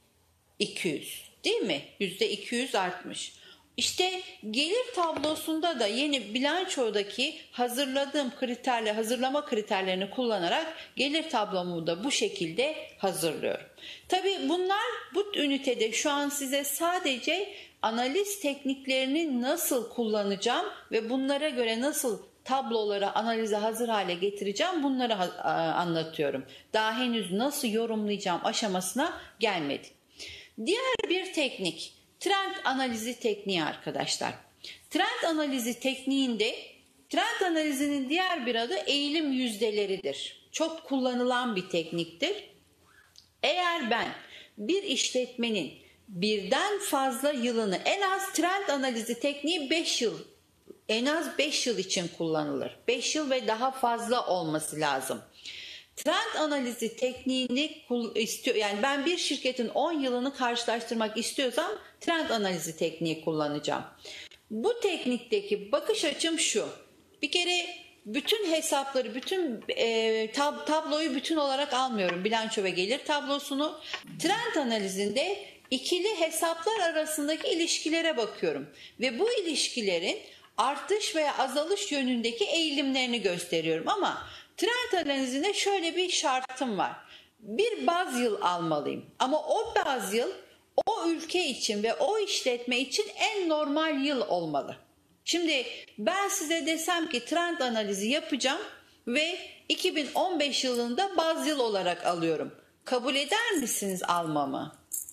200. Değil mi? Yüzde 200 artmış. İşte gelir tablosunda da yeni bilançodaki hazırlama kriterlerini kullanarak gelir tablomu da bu şekilde hazırlıyorum. Tabii bunlar bu ünitede şu an size sadece analiz tekniklerini nasıl kullanacağım ve bunlara göre nasıl tabloları analize hazır hale getireceğim bunları anlatıyorum. Daha henüz nasıl yorumlayacağım aşamasına gelmedik. Diğer bir teknik trend analizi tekniği arkadaşlar. Trend analizi tekniğinde trend analizinin diğer bir adı eğilim yüzdeleridir. Çok kullanılan bir tekniktir. Eğer ben bir işletmenin birden fazla yılını en az trend analizi tekniği 5 yıl en az 5 yıl için kullanılır. 5 yıl ve daha fazla olması lazım. Trend analizi tekniğini istiyor. Yani ben bir şirketin 10 yılını karşılaştırmak istiyorsam trend analizi tekniği kullanacağım. Bu teknikteki bakış açım şu. Bir kere bütün hesapları, bütün tabloyu bütün olarak almıyorum. Bilanço ve gelir tablosunu. Trend analizinde ikili hesaplar arasındaki ilişkilere bakıyorum. Ve bu ilişkilerin artış veya azalış yönündeki eğilimlerini gösteriyorum. Ama trend analizinde şöyle bir şartım var. Bir baz yıl almalıyım. Ama o baz yıl o ülke için ve o işletme için en normal yıl olmalı. Şimdi ben size desem ki trend analizi yapacağım ve 2015 yılında baz yıl olarak alıyorum. Kabul eder misiniz almamı?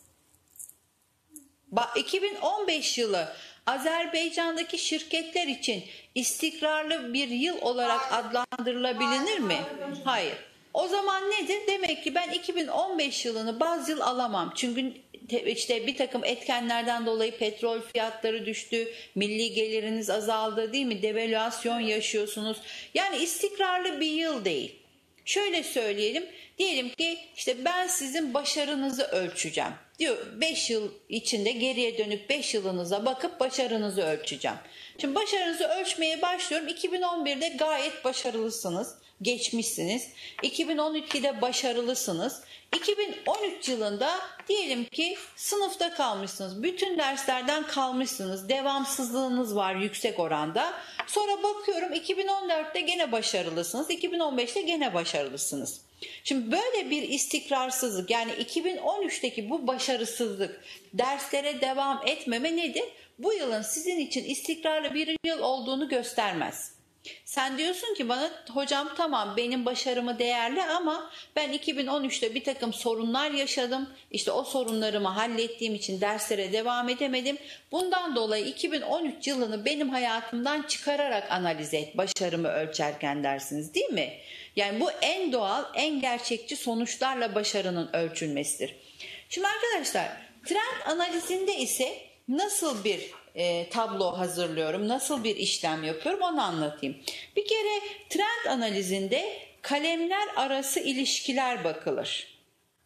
2015 yılı Azerbaycan'daki şirketler için istikrarlı bir yıl olarak adlandırılabilir mi? Hayır. O zaman nedir? Demek ki ben 2015 yılını baz yıl alamam. Çünkü işte bir takım etkenlerden dolayı petrol fiyatları düştü, milli geliriniz azaldı değil mi? Devalüasyon yaşıyorsunuz. Yani istikrarlı bir yıl değil. Şöyle söyleyelim. Diyelim ki işte ben sizin başarınızı ölçeceğim. Diyor 5 yıl içinde geriye dönük 5 yılınıza bakıp başarınızı ölçeceğim. Şimdi başarınızı ölçmeye başlıyorum. 2011'de gayet başarılısınız. Geçmişsiniz. 2012'de başarılısınız. 2013 yılında diyelim ki sınıfta kalmışsınız. Bütün derslerden kalmışsınız. Devamsızlığınız var yüksek oranda. Sonra bakıyorum 2014'te gene başarılısınız. 2015'te gene başarılısınız. Şimdi böyle bir istikrarsızlık yani 2013'teki bu başarısızlık derslere devam etmeme nedir? Bu yılın sizin için istikrarlı bir yıl olduğunu göstermez. Sen diyorsun ki bana hocam tamam benim başarımı değerli ama ben 2013'te bir takım sorunlar yaşadım. İşte o sorunlarımı hallettiğim için derslere devam edemedim. Bundan dolayı 2013 yılını benim hayatımdan çıkararak analiz et başarımı ölçerken dersiniz değil mi? Yani bu en doğal, en gerçekçi sonuçlarla başarının ölçülmesidir. Şimdi arkadaşlar trend analizinde ise nasıl bir tablo hazırlıyorum, nasıl bir işlem yapıyorum onu anlatayım. Bir kere trend analizinde kalemler arası ilişkiler bakılır.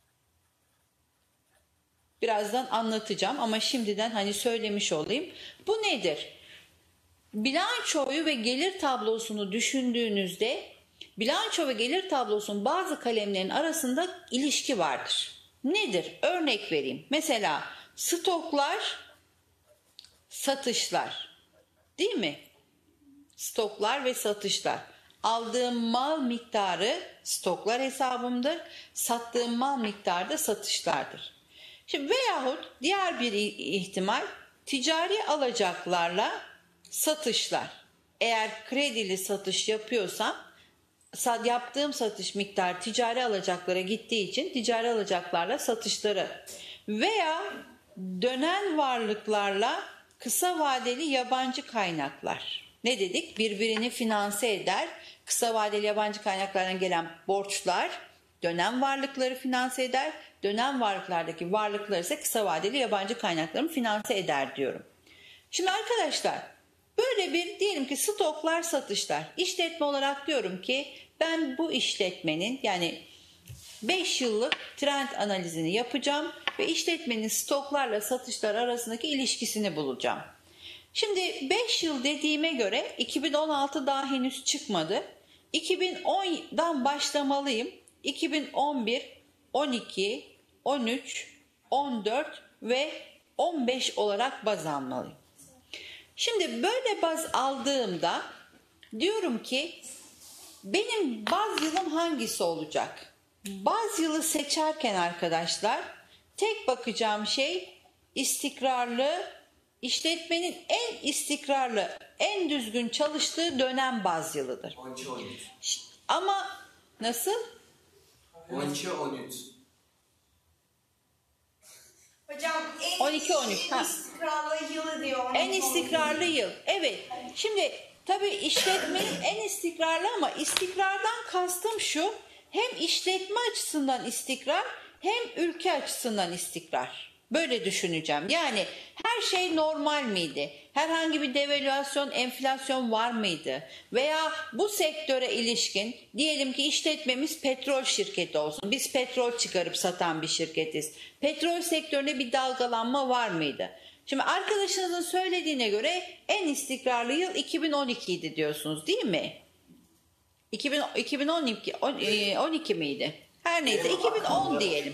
Birazdan anlatacağım ama şimdiden hani söylemiş olayım. Bu nedir? Bilançoyu ve gelir tablosunu düşündüğünüzde bilanço ve gelir tablosunun bazı kalemlerin arasında ilişki vardır. Nedir? Örnek vereyim. Mesela stoklar, satışlar. Değil mi? Stoklar ve satışlar. Aldığım mal miktarı stoklar hesabımdır. Sattığım mal miktarı da satışlardır. Şimdi veyahut diğer bir ihtimal ticari alacaklarla satışlar. Eğer kredili satış yapıyorsam yaptığım satış miktarı ticari alacaklara gittiği için ticari alacaklarla satışları veya dönen varlıklarla kısa vadeli yabancı kaynaklar. Ne dedik? Birbirini finanse eder. Kısa vadeli yabancı kaynaklardan gelen borçlar dönen varlıkları finanse eder. Dönen varlıklardaki varlıklar ise kısa vadeli yabancı kaynaklarını finanse eder diyorum. Şimdi arkadaşlar böyle bir diyelim ki stoklar satışlar. İşletme olarak diyorum ki ben bu işletmenin yani 5 yıllık trend analizini yapacağım ve işletmenin stoklarla satışlar arasındaki ilişkisini bulacağım. Şimdi 5 yıl dediğime göre 2016 daha henüz çıkmadı. 2010'dan başlamalıyım. 2011, 12, 13, 14 ve 15 olarak baz almalıyım. Şimdi böyle baz aldığımda diyorum ki benim baz yılım hangisi olacak? Baz yılı seçerken arkadaşlar tek bakacağım şey istikrarlı, işletmenin en istikrarlı, en düzgün çalıştığı dönem baz yılıdır. 12-13. Ama nasıl? 12-13. Hocam 12-13, ha. istikrarlı yılı diyor. En istikrarlı yıl. Evet. Şimdi tabii işletmenin en istikrarlı ama istikrardan kastım şu. Hem işletme açısından istikrar hem ülke açısından istikrar. Böyle düşüneceğim. Yani her şey normal miydi? Herhangi bir devalüasyon, enflasyon var mıydı? Veya bu sektöre ilişkin diyelim ki işletmemiz petrol şirketi olsun. Biz petrol çıkarıp satan bir şirketiz. Petrol sektöründe bir dalgalanma var mıydı? Şimdi arkadaşınızın söylediğine göre en istikrarlı yıl 2012 idi diyorsunuz değil mi? 2012 miydi? Her neyse 2010 diyelim.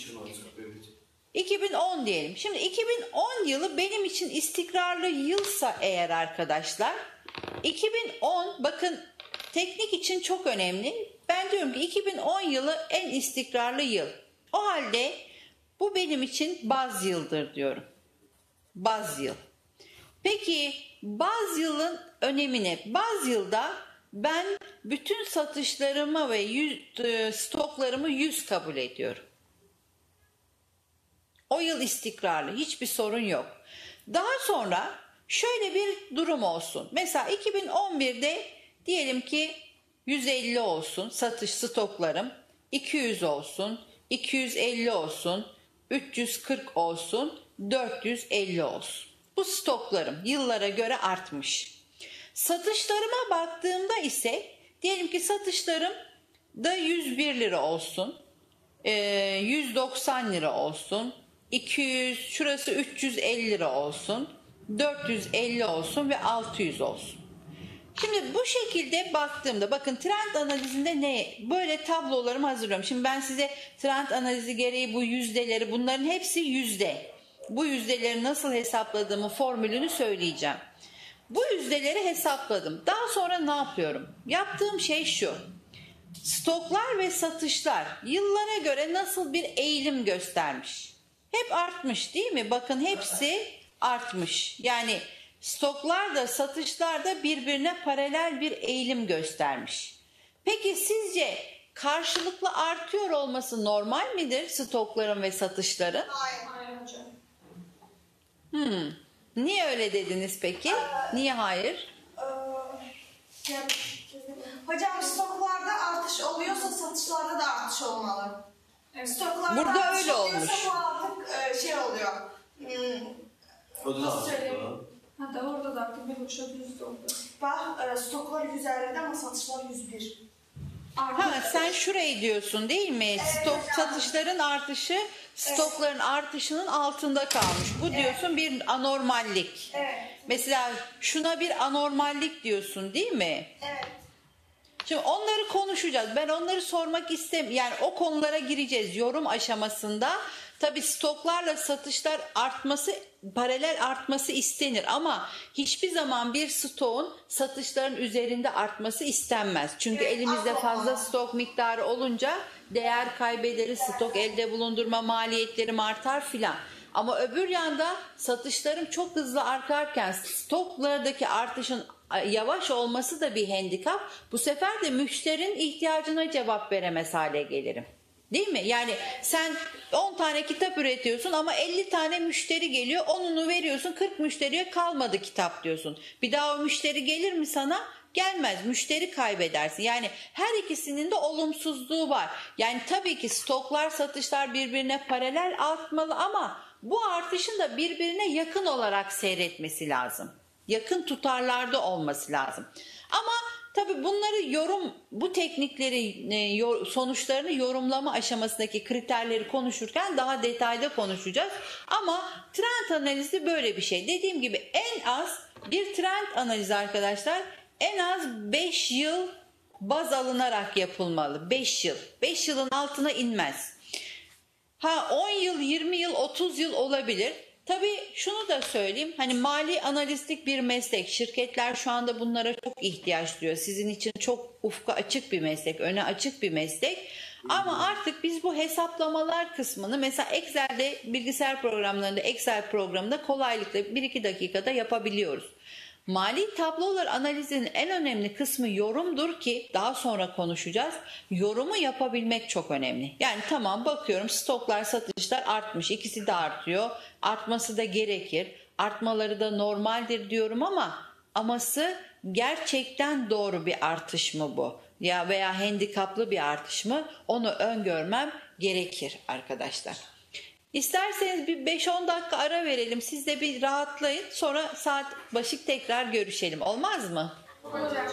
2010 diyelim. Şimdi 2010 yılı benim için istikrarlı yılsa eğer arkadaşlar 2010 bakın teknik için çok önemli. Ben diyorum ki 2010 yılı en istikrarlı yıl. O halde bu benim için baz yıldır diyorum. Baz yıl. Peki baz yılın önemine baz yılda ben bütün satışlarımı ve stoklarımı 100 kabul ediyorum. O yıl istikrarlı, hiçbir sorun yok. Daha sonra şöyle bir durum olsun. Mesela 2011'de diyelim ki 150 olsun satış stoklarım, 200 olsun, 250 olsun, 340 olsun, 450 olsun. Bu stoklarım yıllara göre artmış. Satışlarıma baktığımda ise diyelim ki satışlarım da 101 lira olsun, 190 lira olsun, 200, şurası 350 lira olsun, 450 olsun ve 600 olsun. Şimdi bu şekilde baktığımda bakın trend analizinde ne? Böyle tablolarımı hazırlıyorum. Şimdi ben size trend analizi gereği bu yüzdeleri bunların hepsi yüzde. Bu yüzdeleri nasıl hesapladığımı formülünü söyleyeceğim. Bu yüzdeleri hesapladım. Daha sonra ne yapıyorum? Yaptığım şey şu. Stoklar ve satışlar yıllara göre nasıl bir eğilim göstermiş? Hep artmış değil mi? Bakın hepsi artmış. Yani stoklar da satışlar da birbirine paralel bir eğilim göstermiş. Peki sizce karşılıklı artıyor olması normal midir stokların ve satışların? Hayır hocam. Niye öyle dediniz peki? Niye hayır? Yani, hocam stoklarda artış oluyorsa satışlarda da artış olmalı. Stoklarda Burada artış öyle oluyorsa olmuş. bu artık şey oluyor. O da Nasıl söyleyeyim? aslında. Ha da orada da artık bir boşa düz oldu. Bak stoklar 150'de ama satışlar 101. Ha, sen şurayı diyorsun değil mi? Stok satışların artışı stokların artışının altında kalmış. Bu diyorsun bir anormallik. Evet. Mesela şuna bir anormallik diyorsun değil mi? Evet. Şimdi onları konuşacağız. Ben onları sormak istemiyorum. Yani o konulara gireceğiz yorum aşamasında. Tabii stoklarla satışlar artması, paralel artması istenir ama hiçbir zaman bir stoğun satışların üzerinde artması istenmez. Çünkü Evet, elimizde asla. fazla stok miktarı olunca değer kaybederiz, stok elde bulundurma maliyetlerim artar filan. Ama öbür yanda satışlarım çok hızlı artarken stoklardaki artışın yavaş olması da bir handikap. Bu sefer de müşterinin ihtiyacına cevap veremez hale gelirim. Değil mi? Yani sen 10 tane kitap üretiyorsun ama 50 tane müşteri geliyor. 10'unu veriyorsun, 40 müşteriye kalmadı kitap diyorsun. Bir daha o müşteri gelir mi sana? Gelmez. Müşteri kaybedersin. Yani her ikisinin de olumsuzluğu var. Yani tabii ki stoklar, satışlar birbirine paralel artmalı ama bu artışın da birbirine yakın olarak seyretmesi lazım. Yakın tutarlarda olması lazım. Ama tabii bunları bu teknikleri sonuçlarını yorumlama aşamasındaki kriterleri konuşurken daha detaylı konuşacağız. Ama trend analizi böyle bir şey. Dediğim gibi en az bir trend analizi arkadaşlar en az 5 yıl baz alınarak yapılmalı. 5 yıl. 5 yılın altına inmez. 10 yıl, 20 yıl, 30 yıl olabilir. Tabii şunu da söyleyeyim. Hani mali analistlik bir meslek. Şirketler şu anda bunlara çok ihtiyaç duyuyor. Sizin için çok ufka açık bir meslek, öne açık bir meslek. Ama artık biz bu hesaplamalar kısmını mesela Excel'de, bilgisayar programlarında, Excel programında kolaylıkla 1-2 dakikada yapabiliyoruz. Mali tablolar analizinin en önemli kısmı yorumdur ki daha sonra konuşacağız. Yorumu yapabilmek çok önemli. Yani tamam bakıyorum stoklar, satışlar artmış. İkisi de artıyor. Artması da gerekir. Artmaları da normaldir diyorum ama aması gerçekten doğru bir artış mı bu? Ya veya handikaplı bir artış mı? Onu öngörmem gerekir arkadaşlar. İsterseniz bir 5-10 dakika ara verelim. Siz de bir rahatlayın. Sonra saat başı tekrar görüşelim. Olmaz mı? Hocam.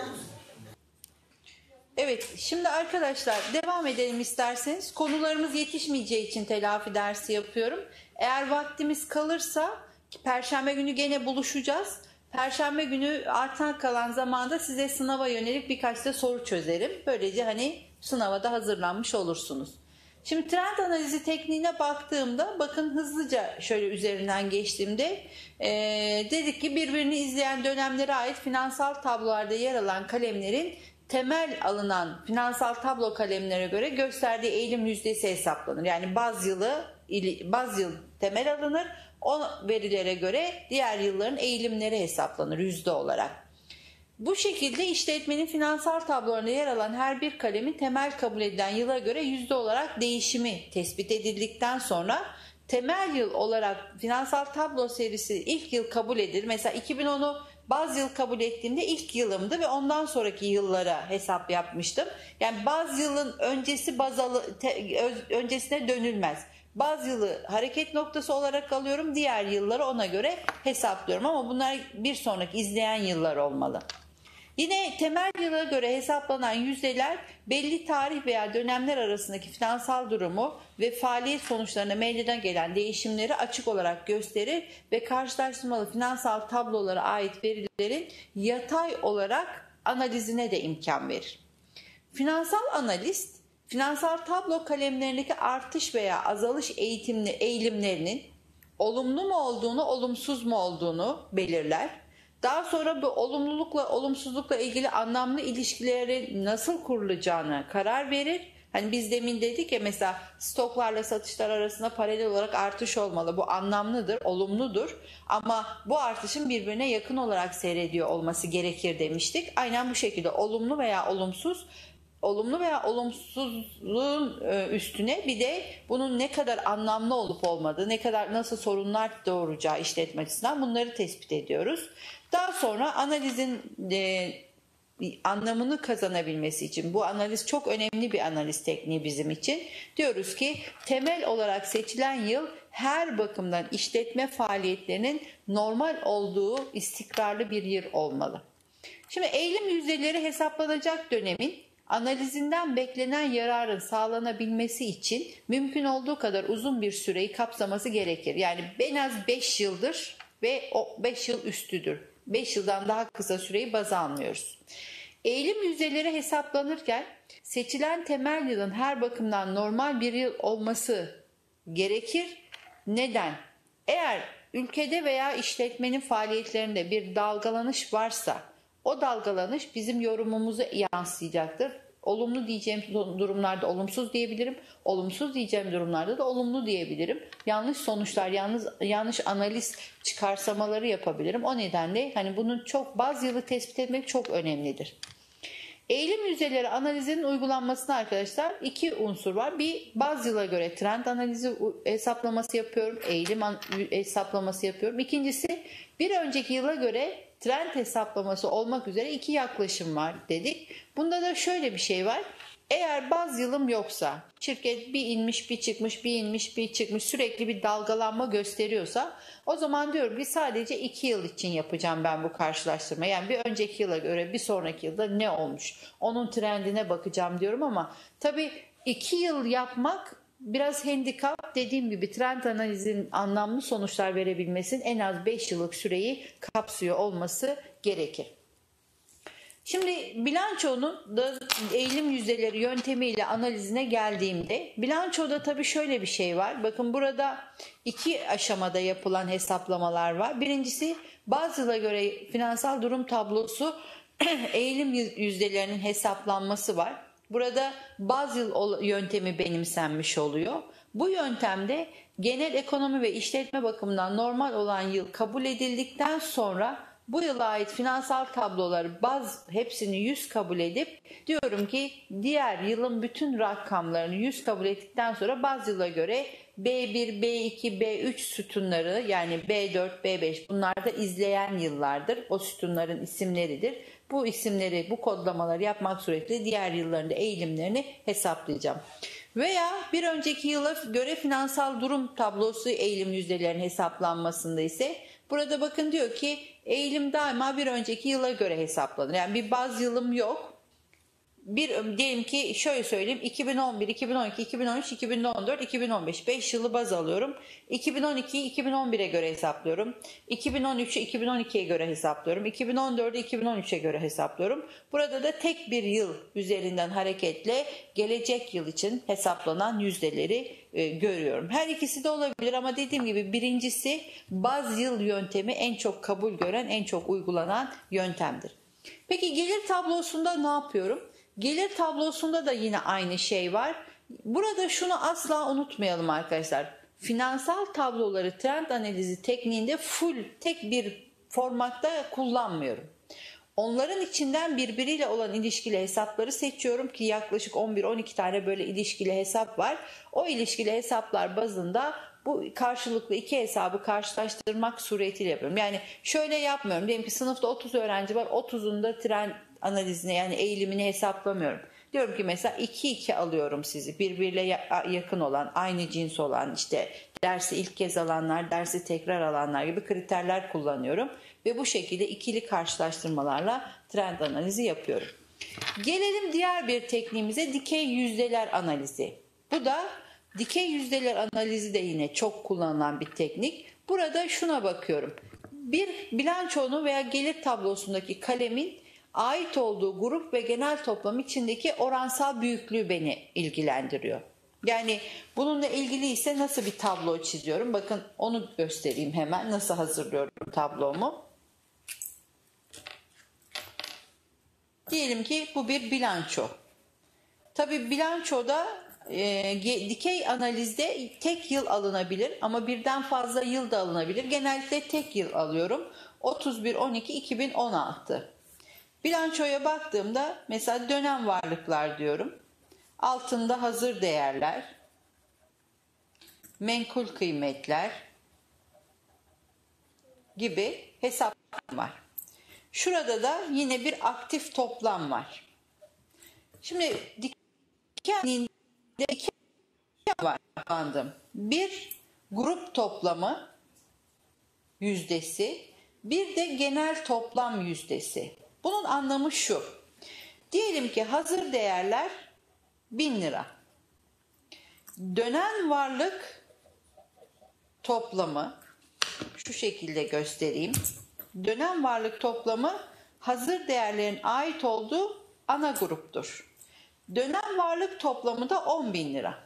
Evet, şimdi arkadaşlar devam edelim isterseniz. Konularımız yetişmeyeceği için telafi dersi yapıyorum. Eğer vaktimiz kalırsa Perşembe günü gene buluşacağız. Perşembe günü artan kalan zamanda size sınava yönelik birkaç da soru çözerim. Böylece hani sınava da hazırlanmış olursunuz. Şimdi trend analizi tekniğine baktığımda bakın hızlıca şöyle üzerinden geçtiğimde dedik ki birbirini izleyen dönemlere ait finansal tablolarda yer alan kalemlerin temel alınan finansal tablo kalemlere göre gösterdiği eğilim yüzdesi hesaplanır. Yani baz yıl temel alınır. O verilere göre diğer yılların eğilimleri hesaplanır yüzde olarak. Bu şekilde işletmenin finansal tablolarında yer alan her bir kalemin temel kabul edilen yıla göre yüzde olarak değişimi tespit edildikten sonra temel yıl olarak finansal tablo serisi ilk yıl kabul edilir. Mesela 2010'u baz yıl kabul ettiğimde ilk yılımdı ve ondan sonraki yıllara hesap yapmıştım. Yani baz yılın öncesine dönülmez. Baz yılı hareket noktası olarak alıyorum. Diğer yılları ona göre hesaplıyorum ama bunlar bir sonraki izleyen yıllar olmalı. Yine temel yıla göre hesaplanan yüzdeler belli tarih veya dönemler arasındaki finansal durumu ve faaliyet sonuçlarına meydana gelen değişimleri açık olarak gösterir ve karşılaştırmalı finansal tablolara ait verilerin yatay olarak analizine de imkan verir. Finansal analist, finansal tablo kalemlerindeki artış veya azalış eğilimlerinin olumlu mu olduğunu, olumsuz mu olduğunu belirler. Daha sonra bu olumlulukla, olumsuzlukla ilgili anlamlı ilişkileri nasıl kurulacağını karar verir. Hani biz demin dedik ya mesela stoklarla satışlar arasında paralel olarak artış olmalı. Bu anlamlıdır, olumludur. Ama bu artışın birbirine yakın olarak seyrediyor olması gerekir demiştik. Aynen bu şekilde olumlu veya olumsuzluğun üstüne bir de bunun ne kadar anlamlı olup olmadığı, ne kadar nasıl sorunlar doğuracağı işletme açısından bunları tespit ediyoruz. Daha sonra analizin anlamını kazanabilmesi için, bu analiz çok önemli bir analiz tekniği bizim için. Diyoruz ki temel olarak seçilen yıl her bakımdan işletme faaliyetlerinin normal olduğu istikrarlı bir yıl olmalı. Şimdi eğilim yüzdeleri hesaplanacak dönemin analizinden beklenen yararın sağlanabilmesi için mümkün olduğu kadar uzun bir süreyi kapsaması gerekir. Yani en az 5 yıldır ve o 5 yıl üstüdür. 5 yıldan daha kısa süreyi baz almıyoruz. Eğilim yüzdeleri hesaplanırken seçilen temel yılın her bakımdan normal bir yıl olması gerekir. Neden? Eğer ülkede veya işletmenin faaliyetlerinde bir dalgalanış varsa o dalgalanış bizim yorumumuza yansıyacaktır. Olumlu diyeceğim durumlarda olumsuz diyebilirim. Olumsuz diyeceğim durumlarda da olumlu diyebilirim. Yanlış sonuçlar, yanlış analiz çıkarsamaları yapabilirim. O nedenle hani bunun çok baz yılı tespit etmek çok önemlidir. Eğilim yüzdeleri analizinin uygulanmasına arkadaşlar iki unsur var. Bir, baz yıla göre trend analizi hesaplaması yapıyorum. Eğilim hesaplaması yapıyorum. İkincisi, bir önceki yıla göre trend hesaplaması olmak üzere iki yaklaşım var dedik. Bunda da şöyle bir şey var. Eğer baz yılım yoksa, şirket bir inmiş bir çıkmış, bir inmiş bir çıkmış, sürekli bir dalgalanma gösteriyorsa, o zaman diyorum ki sadece 2 yıl için yapacağım ben bu karşılaştırma. Yani bir önceki yıla göre bir sonraki yılda ne olmuş, onun trendine bakacağım diyorum ama tabii 2 yıl yapmak biraz handikap. Dediğim gibi trend analizinin anlamlı sonuçlar verebilmesinin en az 5 yıllık süreyi kapsıyor olması gerekir. Şimdi bilançonun da eğilim yüzdeleri yöntemiyle analizine geldiğimde bilançoda tabii şöyle bir şey var. Bakın burada iki aşamada yapılan hesaplamalar var. Birincisi baz yıla göre finansal durum tablosu eğilim yüzdelerinin hesaplanması var. Burada baz yıl yöntemi benimsenmiş oluyor. Bu yöntemde genel ekonomi ve işletme bakımından normal olan yıl kabul edildikten sonra bu yıla ait finansal tabloları baz hepsini 100 kabul edip diyorum ki diğer yılın bütün rakamlarını 100 kabul ettikten sonra baz yıla göre B1, B2, B3 sütunları yani B4, B5 bunlar da izleyen yıllardır. O sütunların isimleridir. Bu isimleri, bu kodlamaları yapmak suretiyle diğer yılların da eğilimlerini hesaplayacağım. Veya bir önceki yıla göre finansal durum tablosu eğilim yüzdelerinin hesaplanmasında ise burada bakın diyor ki eğilim daima bir önceki yıla göre hesaplanır. Yani bir baz yılım yok. Diyelim ki şöyle söyleyeyim 2011, 2012, 2013, 2014, 2015 5 yılı baz alıyorum. 2012'yi 2011'e göre hesaplıyorum. 2013'ü 2012'ye göre hesaplıyorum. 2014'ü 2013'e göre hesaplıyorum. Burada da tek bir yıl üzerinden hareketle gelecek yıl için hesaplanan yüzdeleri görüyorum. Her ikisi de olabilir ama dediğim gibi birincisi baz yıl yöntemi en çok kabul gören, en çok uygulanan yöntemdir. Peki gelir tablosunda ne yapıyorum? Gelir tablosunda da yine aynı şey var. Burada şunu asla unutmayalım arkadaşlar. Finansal tabloları trend analizi tekniğinde full tek bir formatta kullanmıyorum. Onların içinden birbiriyle olan ilişkili hesapları seçiyorum ki yaklaşık 11-12 tane böyle ilişkili hesap var. O ilişkili hesaplar bazında bu karşılıklı iki hesabı karşılaştırmak suretiyle yapıyorum. Yani şöyle yapmıyorum. Diyelim ki sınıfta 30 öğrenci var. 30'unda trend analizine yani eğilimini hesaplamıyorum. Diyorum ki mesela 2-2 alıyorum sizi. Birbiriyle yakın olan, aynı cins olan işte dersi ilk kez alanlar, dersi tekrar alanlar gibi kriterler kullanıyorum. Ve bu şekilde ikili karşılaştırmalarla trend analizi yapıyorum. Gelelim diğer bir tekniğimize dikey yüzdeler analizi. Bu da dikey yüzdeler analizi de yine çok kullanılan bir teknik. Burada şuna bakıyorum. Bir bilançonun veya gelir tablosundaki kalemin ait olduğu grup ve genel toplam içindeki oransal büyüklüğü beni ilgilendiriyor. Yani bununla ilgili ise nasıl bir tablo çiziyorum? Bakın onu göstereyim hemen. Nasıl hazırlıyorum tablomu? Diyelim ki bu bir bilanço. Tabii bilançoda dikey analizde tek yıl alınabilir ama birden fazla yıl da alınabilir. Genellikle tek yıl alıyorum. 31-12-2016. Bilançoya baktığımda mesela dönem varlıklar diyorum. Altında hazır değerler, menkul kıymetler gibi hesaplar var. Şurada da yine bir aktif toplam var. Şimdi dikeninde iki var kullandım. Bir grup toplamı yüzdesi, bir de genel toplam yüzdesi. Bunun anlamı şu. Diyelim ki hazır değerler 1000 lira. Dönen varlık toplamı şu şekilde göstereyim. Dönen varlık toplamı hazır değerlerin ait olduğu ana gruptur. Dönen varlık toplamı da 10.000 lira.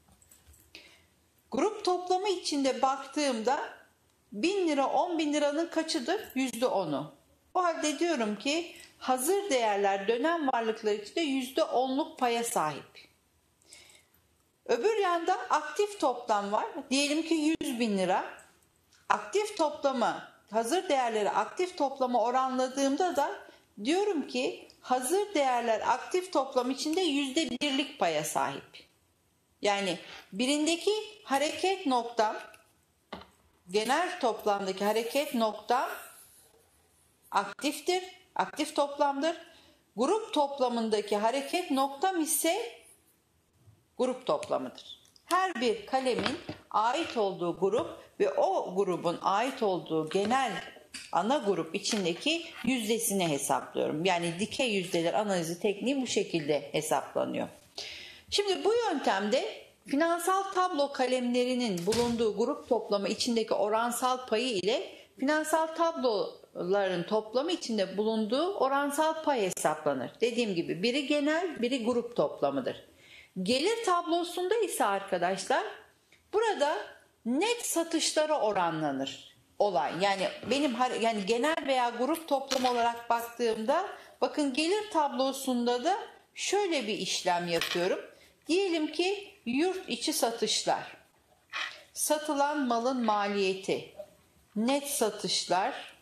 Grup toplamı içinde baktığımda 1000 lira 10.000 liranın kaçıdır? %10'u. O halde diyorum ki hazır değerler dönem varlıklar içinde %10'luk paya sahip. Öbür yanda aktif toplam var. Diyelim ki 100.000 lira. Aktif toplamı, hazır değerleri aktif toplama oranladığımda da diyorum ki hazır değerler aktif toplam içinde %1'lik paya sahip. Yani birindeki hareket noktam, genel toplamdaki hareket noktam aktiftir, aktif toplamdır. Grup toplamındaki hareket noktam ise grup toplamıdır. Her bir kalemin ait olduğu grup ve o grubun ait olduğu genel ana grup içindeki yüzdesini hesaplıyorum. Yani dikey yüzdeler analizi tekniği bu şekilde hesaplanıyor. Şimdi bu yöntemde finansal tablo kalemlerinin bulunduğu grup toplamı içindeki oransal payı ile finansal tabloların toplamı içinde bulunduğu oransal pay hesaplanır. Dediğim gibi biri genel, biri grup toplamıdır. Gelir tablosunda ise arkadaşlar burada net satışlara oranlanır olay. Yani benim genel veya grup toplam olarak baktığımda bakın gelir tablosunda da şöyle bir işlem yapıyorum. Diyelim ki yurt içi satışlar, satılan malın maliyeti, net satışlar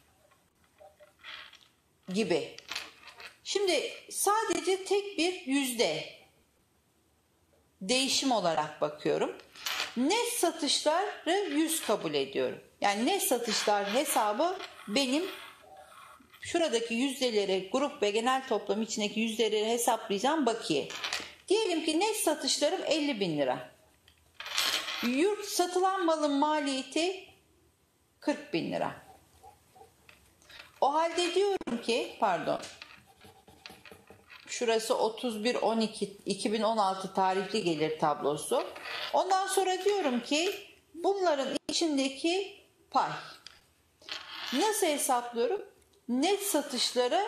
gibi. Şimdi sadece tek bir yüzde değişim olarak bakıyorum. Net satışları 100 kabul ediyorum. Yani net satışlar hesabı benim şuradaki yüzdeleri grup ve genel toplam içindeki yüzdeleri hesaplayacağım bakiye. Diyelim ki net satışlarım 50.000 lira. Yurt satılan malın maliyeti 40.000 lira. O halde diyorum ki şurası 31-12-2016 tarihli gelir tablosu. Ondan sonra diyorum ki bunların içindeki pay. Nasıl hesaplıyorum? Net satışları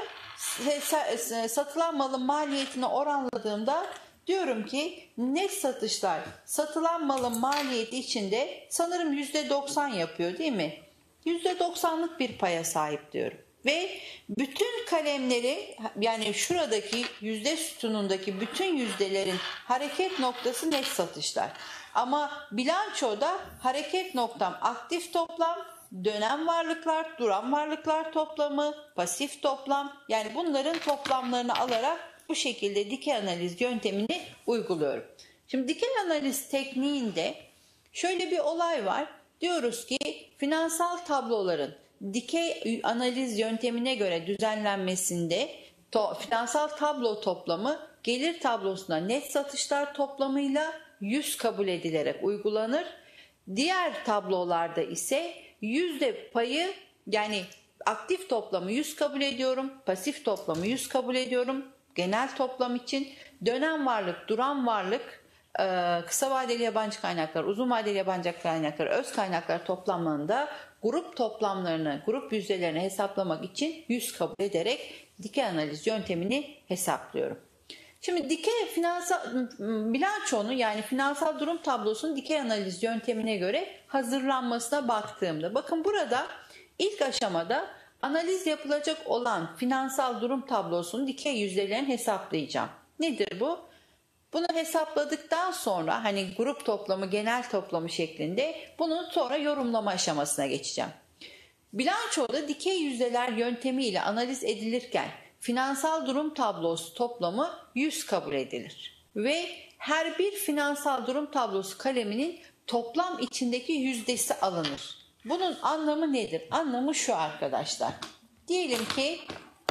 satılan malın maliyetine oranladığımda diyorum ki net satışlar satılan malın maliyeti içinde sanırım %90 yapıyor değil mi? %90'lık bir paya sahip diyorum. Ve bütün kalemleri yani şuradaki yüzde sütunundaki bütün yüzdelerin hareket noktası net satışlar. Ama bilançoda hareket noktam aktif toplam, dönem varlıklar, duran varlıklar toplamı, pasif toplam, yani bunların toplamlarını alarak bu şekilde dikey analiz yöntemini uyguluyorum. Şimdi dikey analiz tekniğinde şöyle bir olay var. Diyoruz ki finansal tabloların dikey analiz yöntemine göre düzenlenmesinde finansal tablo toplamı gelir tablosuna net satışlar toplamıyla 100 kabul edilerek uygulanır. Diğer tablolarda ise yüzde payı yani aktif toplamı 100 kabul ediyorum, pasif toplamı 100 kabul ediyorum. Genel toplam için dönem varlık, duran varlık, kısa vadeli yabancı kaynaklar, uzun vadeli yabancı kaynaklar, öz kaynaklar toplamlarında grup toplamlarını, grup yüzdelerini hesaplamak için 100 kabul ederek dikey analiz yöntemini hesaplıyorum. Şimdi dikey bilançonun yani finansal durum tablosunun dikey analiz yöntemine göre hazırlanmasına baktığımda bakın burada ilk aşamada analiz yapılacak olan finansal durum tablosunun dikey yüzdelerini hesaplayacağım. Nedir bu? Bunu hesapladıktan sonra hani grup toplamı, genel toplamı şeklinde bunu sonra yorumlama aşamasına geçeceğim. Bilançoda dikey yüzdeler yöntemiyle analiz edilirken finansal durum tablosu toplamı 100 kabul edilir. Ve her bir finansal durum tablosu kaleminin toplam içindeki yüzdesi alınır. Bunun anlamı nedir? Anlamı şu arkadaşlar. Diyelim ki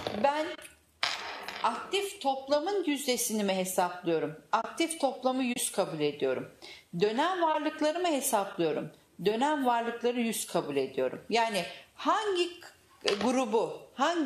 Ben aktif toplamın yüzdesini mi hesaplıyorum? Aktif toplamı 100 kabul ediyorum. Dönem varlıkları mı hesaplıyorum? Dönem varlıkları 100 kabul ediyorum. Yani hangi grubu,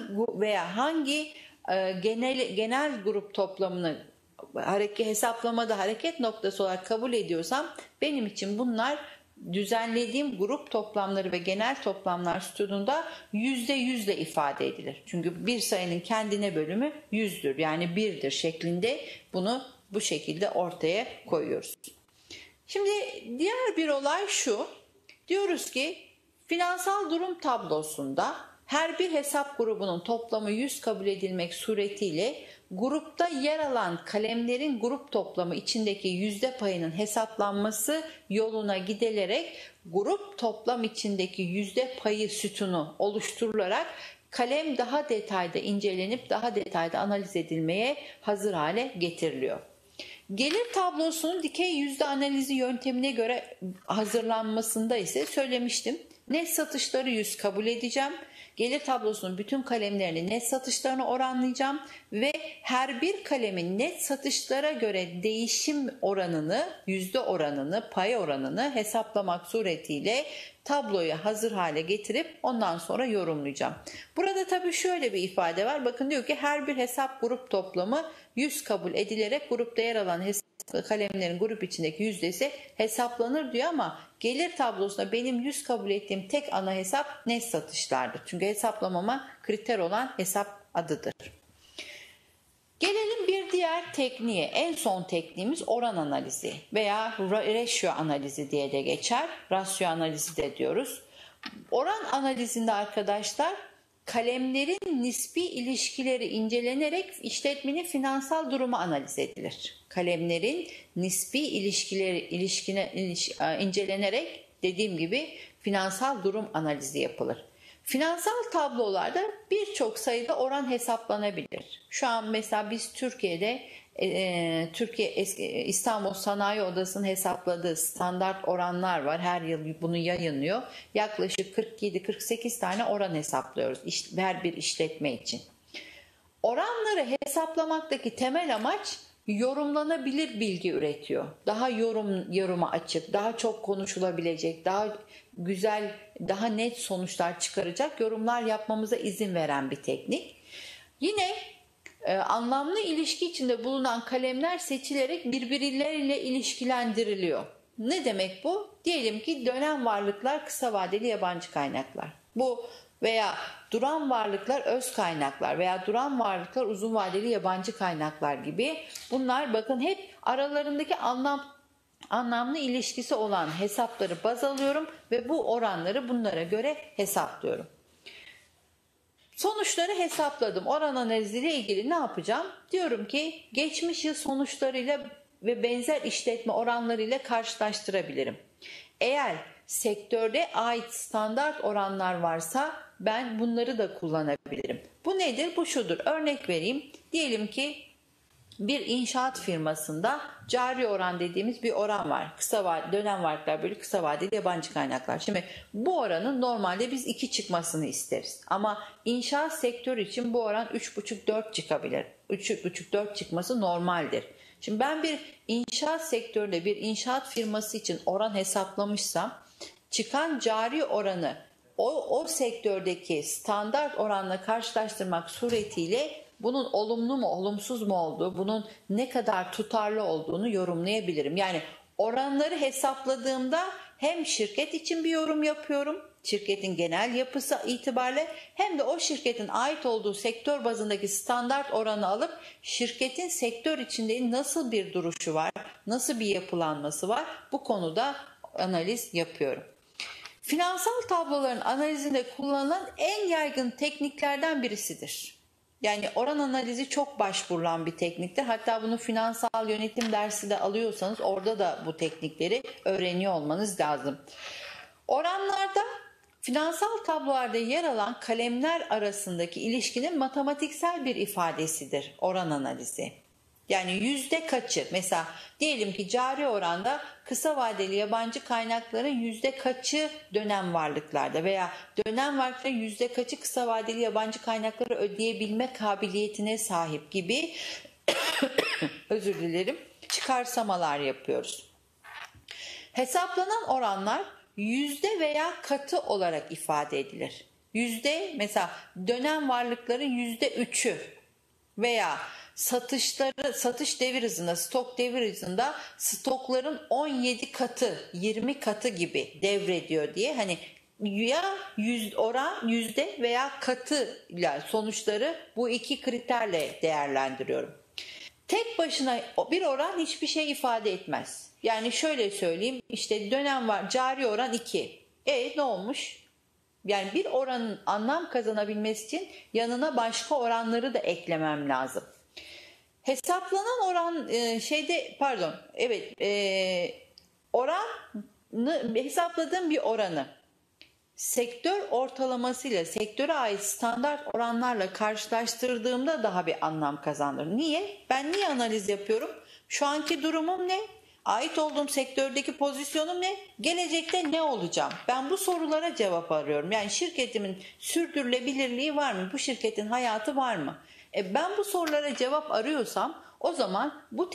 hangi genel grup toplamını hesaplamada hareket noktası olarak kabul ediyorsam benim için bunlar düzenlediğim grup toplamları ve genel toplamlar sütununda %100 ile ifade edilir. Çünkü bir sayının kendine bölümü 100'dür, yani 1'dir şeklinde bunu bu şekilde ortaya koyuyoruz. Şimdi diğer bir olay şu. Diyoruz ki finansal durum tablosunda her bir hesap grubunun toplamı 100 kabul edilmek suretiyle grupta yer alan kalemlerin grup toplamı içindeki yüzde payının hesaplanması yoluna gidilerek grup toplam içindeki yüzde payı sütunu oluşturularak kalem daha detayda incelenip daha detayda analiz edilmeye hazır hale getiriliyor. Gelir tablosunun dikey yüzde analizi yöntemine göre hazırlanmasında ise söylemiştim. Net satışları 100 kabul edeceğim. Gelir tablosunun bütün kalemlerini net satışlarına oranlayacağım ve her bir kalemin net satışlara göre değişim oranını, yüzde oranını, pay oranını hesaplamak suretiyle tabloyu hazır hale getirip ondan sonra yorumlayacağım. Burada tabii şöyle bir ifade var. Bakın diyor ki her bir hesap grup toplamı 100 kabul edilerek grupta yer alan kalemlerin grup içindeki yüzdesi hesaplanır diyor ama gelir tablosunda benim 100 kabul ettiğim tek ana hesap net satışlardır. Çünkü hesaplamama kriter olan hesap adıdır. Gelelim bir diğer tekniğe. En son tekniğimiz oran analizi veya ratio analizi diye de geçer. Rasyo analizi de diyoruz. Oran analizinde arkadaşlar kalemlerin nispi ilişkileri incelenerek işletmenin finansal durumu analiz edilir. Kalemlerin nispi ilişkileri incelenerek dediğim gibi finansal durum analizi yapılır. Finansal tablolarda birçok sayıda oran hesaplanabilir. Şu an mesela biz Türkiye'de Türkiye İstanbul Sanayi Odası'nın hesapladığı standart oranlar var. Her yıl bunu yayınlıyor. Yaklaşık 47-48 tane oran hesaplıyoruz her bir işletme için. Oranları hesaplamaktaki temel amaç yorumlanabilir bilgi üretiyor. Daha yoruma açık, daha çok konuşulabilecek, daha güzel, daha net sonuçlar çıkaracak yorumlar yapmamıza izin veren bir teknik. Yine anlamlı ilişki içinde bulunan kalemler seçilerek birbirleriyle ilişkilendiriliyor. Ne demek bu? Diyelim ki dönem varlıklar kısa vadeli yabancı kaynaklar. Bu veya duran varlıklar öz kaynaklar veya duran varlıklar uzun vadeli yabancı kaynaklar gibi. Bunlar bakın hep aralarındaki anlamlı ilişkisi olan hesapları baz alıyorum ve bu oranları bunlara göre hesaplıyorum. Sonuçları hesapladım. Oran analiziyle ilgili ne yapacağım? Diyorum ki geçmiş yıl sonuçlarıyla ve benzer işletme oranlarıyla karşılaştırabilirim. Eğer sektörde ait standart oranlar varsa ben bunları da kullanabilirim. Bu nedir? Bu şudur. Örnek vereyim. Diyelim ki bir inşaat firmasında cari oran dediğimiz bir oran var. Dönem varlıklar bölü kısa vadeli yabancı kaynaklar. Şimdi bu oranın normalde biz 2 çıkmasını isteriz. Ama inşaat sektörü için bu oran 3,5-4 çıkabilir. 3,5-4 çıkması normaldir. Şimdi ben bir inşaat sektöründe bir inşaat firması için oran hesaplamışsam çıkan cari oranı o sektördeki standart oranla karşılaştırmak suretiyle bunun olumlu mu olumsuz mu olduğu, bunun ne kadar tutarlı olduğunu yorumlayabilirim. Yani oranları hesapladığımda hem şirket için bir yorum yapıyorum, şirketin genel yapısı itibariyle hem de o şirketin ait olduğu sektör bazındaki standart oranı alıp şirketin sektör içinde nasıl bir duruşu var, nasıl bir yapılanması var bu konuda analiz yapıyorum. Finansal tabloların analizinde kullanılan en yaygın tekniklerden birisidir. Yani oran analizi çok başvurulan bir tekniktir. Hatta bunu finansal yönetim dersi de alıyorsanız orada da bu teknikleri öğreniyor olmanız lazım. Oranlarda finansal tablolarda yer alan kalemler arasındaki ilişkinin matematiksel bir ifadesidir oran analizi. Yani yüzde kaçı? Mesela diyelim ki cari oranda kısa vadeli yabancı kaynakların yüzde kaçı dönem varlıklarda veya dönem varlıkların yüzde kaçı kısa vadeli yabancı kaynakları ödeyebilme kabiliyetine sahip gibi özür dilerim çıkarsamalar yapıyoruz. Hesaplanan oranlar yüzde veya katı olarak ifade edilir. Yüzde mesela dönem varlıkların %3'ü veya satış devir hızında, stok devir hızında stokların 17 katı, 20 katı gibi devrediyor diye hani ya oran yüzde veya katı ile sonuçları bu iki kriterle değerlendiriyorum. Tek başına bir oran hiçbir şey ifade etmez. Yani şöyle söyleyeyim işte dönem var cari oran 2. Ne olmuş? Yani bir oranın anlam kazanabilmesi için yanına başka oranları da eklemem lazım. Hesaplanan oran hesapladığım bir oranı sektör ortalamasıyla sektöre ait standart oranlarla karşılaştırdığımda daha bir anlam kazanır. Niye? Ben niye analiz yapıyorum? Şu anki durumum ne? Ait olduğum sektördeki pozisyonum ne? Gelecekte ne olacağım? Ben bu sorulara cevap arıyorum. Yani şirketimin sürdürülebilirliği var mı? Bu şirketin hayatı var mı? Ben bu sorulara cevap arıyorsam o zaman bu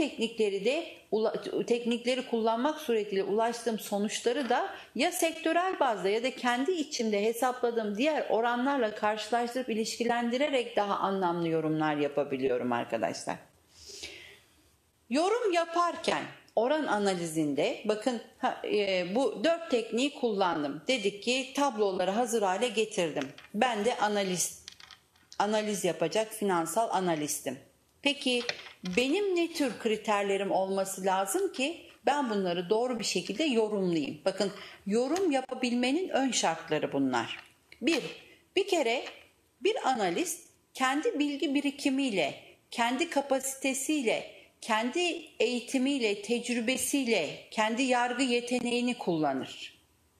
teknikleri kullanmak suretiyle ulaştığım sonuçları da ya sektörel bazda ya da kendi içimde hesapladığım diğer oranlarla karşılaştırıp ilişkilendirerek daha anlamlı yorumlar yapabiliyorum arkadaşlar. Yorum yaparken oran analizinde bakın bu 4 tekniği kullandım. Dedik ki tabloları hazır hale getirdim. Ben de analiz yapacak finansal analistim. Peki benim ne tür kriterlerim olması lazım ki ben bunları doğru bir şekilde yorumlayayım? Bakın yorum yapabilmenin ön şartları bunlar. Bir kere bir analist kendi bilgi birikimiyle, kendi kapasitesiyle, kendi eğitimiyle, tecrübesiyle, kendi yargı yeteneğini kullanır.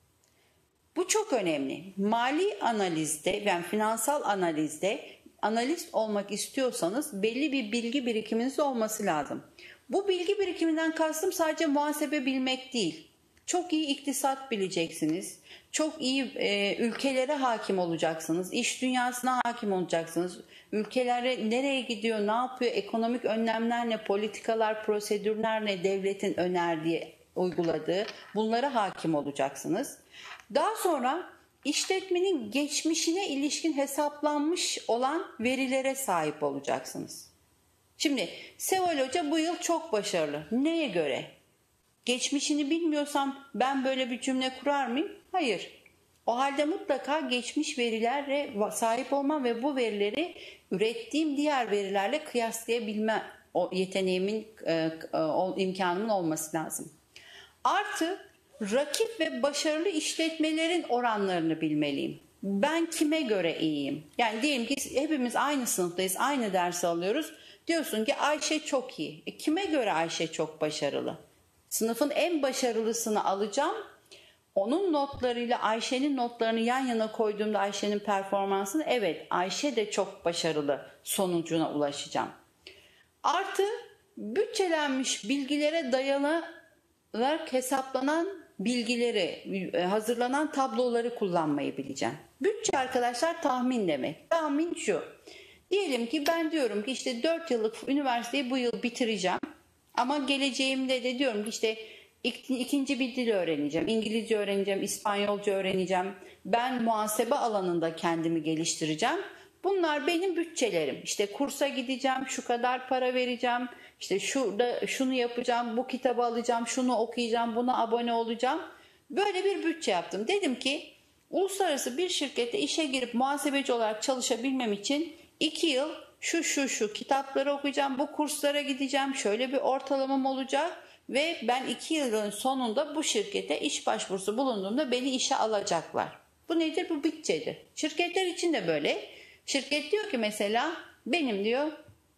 Bu çok önemli. Mali analizde, yani finansal analizde analist olmak istiyorsanız belli bir bilgi birikiminiz olması lazım. Bu bilgi birikiminden kastım sadece muhasebe bilmek değil. Çok iyi iktisat bileceksiniz. Çok iyi ülkelere hakim olacaksınız. İş dünyasına hakim olacaksınız. Ülkelere nereye gidiyor, ne yapıyor, ekonomik önlemler ne, politikalar, prosedürler ne, devletin önerdiği, uyguladığı bunlara hakim olacaksınız. Daha sonra işletmenin geçmişine ilişkin hesaplanmış olan verilere sahip olacaksınız. Şimdi Seval Hoca bu yıl çok başarılı. Neye göre? Geçmişini bilmiyorsam ben böyle bir cümle kurar mıyım? Hayır. O halde mutlaka geçmiş verilere sahip olmam ve bu verileri ürettiğim diğer verilerle kıyaslayabilme yeteneğimin, imkanımın olması lazım. Artı rakip ve başarılı işletmelerin oranlarını bilmeliyim. Ben kime göre iyiyim? Yani diyelim ki hepimiz aynı sınıftayız, aynı dersi alıyoruz. Diyorsun ki Ayşe çok iyi. Kime göre Ayşe çok başarılı? Sınıfın en başarılısını alacağım. Onun notlarıyla Ayşe'nin notlarını yan yana koyduğumda Ayşe'nin performansını evet Ayşe de çok başarılı sonucuna ulaşacağım. Artı bütçelenmiş bilgilere dayanarak hesaplanan bilgileri, hazırlanan tabloları kullanmayı bileceğim. Bütçe arkadaşlar tahmin demek. Tahmin şu. Diyelim ki ben diyorum ki işte 4 yıllık üniversiteyi bu yıl bitireceğim. Ama geleceğimde de diyorum ki işte ikinci bir dil öğreneceğim. İngilizce öğreneceğim, İspanyolca öğreneceğim. Ben muhasebe alanında kendimi geliştireceğim. Bunlar benim bütçelerim. İşte kursa gideceğim, şu kadar para vereceğim. İşte şurada şunu yapacağım, bu kitabı alacağım, şunu okuyacağım, buna abone olacağım. Böyle bir bütçe yaptım. Dedim ki uluslararası bir şirkette işe girip muhasebeci olarak çalışabilmem için 2 yıl şu kitapları okuyacağım, bu kurslara gideceğim, şöyle bir ortalamam olacak ve ben 2 yılın sonunda bu şirkete iş başvurusu bulunduğumda beni işe alacaklar. Bu nedir? Bu bütçedir. Şirketler için de böyle. Şirket diyor ki mesela benim diyor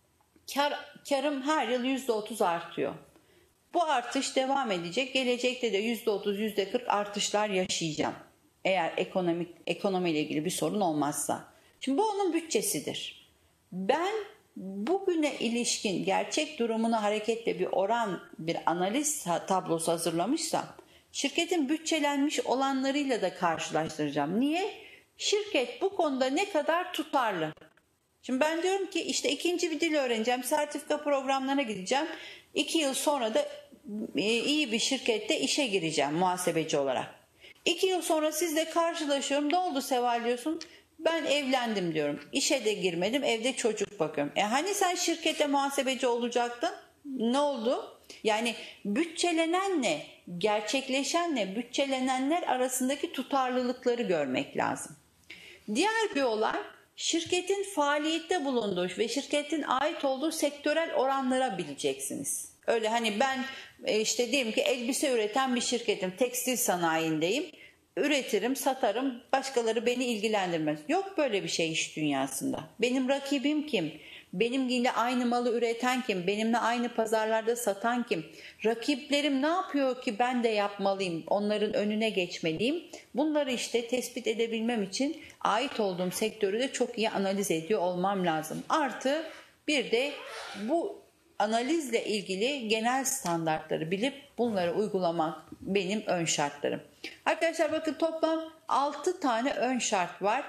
karım her yıl %30 artıyor. Bu artış devam edecek. Gelecekte de %30, %40 artışlar yaşayacağım. Eğer ekonomiyle ilgili bir sorun olmazsa. Şimdi bu onun bütçesidir. Ben bugüne ilişkin gerçek durumuna hareketle bir oran, bir analiz tablosu hazırlamışsam şirketin bütçelenmiş olanlarıyla da karşılaştıracağım. Niye? Şirket bu konuda ne kadar tutarlı? Şimdi ben diyorum ki işte ikinci bir dil öğreneceğim, sertifika programlarına gideceğim. 2 yıl sonra da iyi bir şirkette işe gireceğim muhasebeci olarak. 2 yıl sonra sizle karşılaşıyorum. Ne oldu Seval diyorsun? Ben evlendim diyorum. İşe de girmedim, evde çocuk bakıyorum. Hani sen şirkette muhasebeci olacaktın? Ne oldu? Yani bütçelenenle, gerçekleşenle bütçelenenler arasındaki tutarlılıkları görmek lazım. Diğer bir olay, şirketin faaliyette bulunduğu ve şirketin ait olduğu sektörel oranlara bileceksiniz. Öyle hani ben işte diyelim ki elbise üreten bir şirketim, tekstil sanayindeyim. Üretirim, satarım, başkaları beni ilgilendirmez. Yok böyle bir şey iş dünyasında. Benim rakibim kim? Benimle aynı malı üreten kim? Benimle aynı pazarlarda satan kim? Rakiplerim ne yapıyor ki ben de yapmalıyım? Onların önüne geçmeliyim. Bunları işte tespit edebilmem için ait olduğum sektörü de çok iyi analiz ediyor olmam lazım. Artı bir de bu analizle ilgili genel standartları bilip bunları uygulamak benim ön şartlarım. Arkadaşlar bakın toplam 6 tane ön şart var.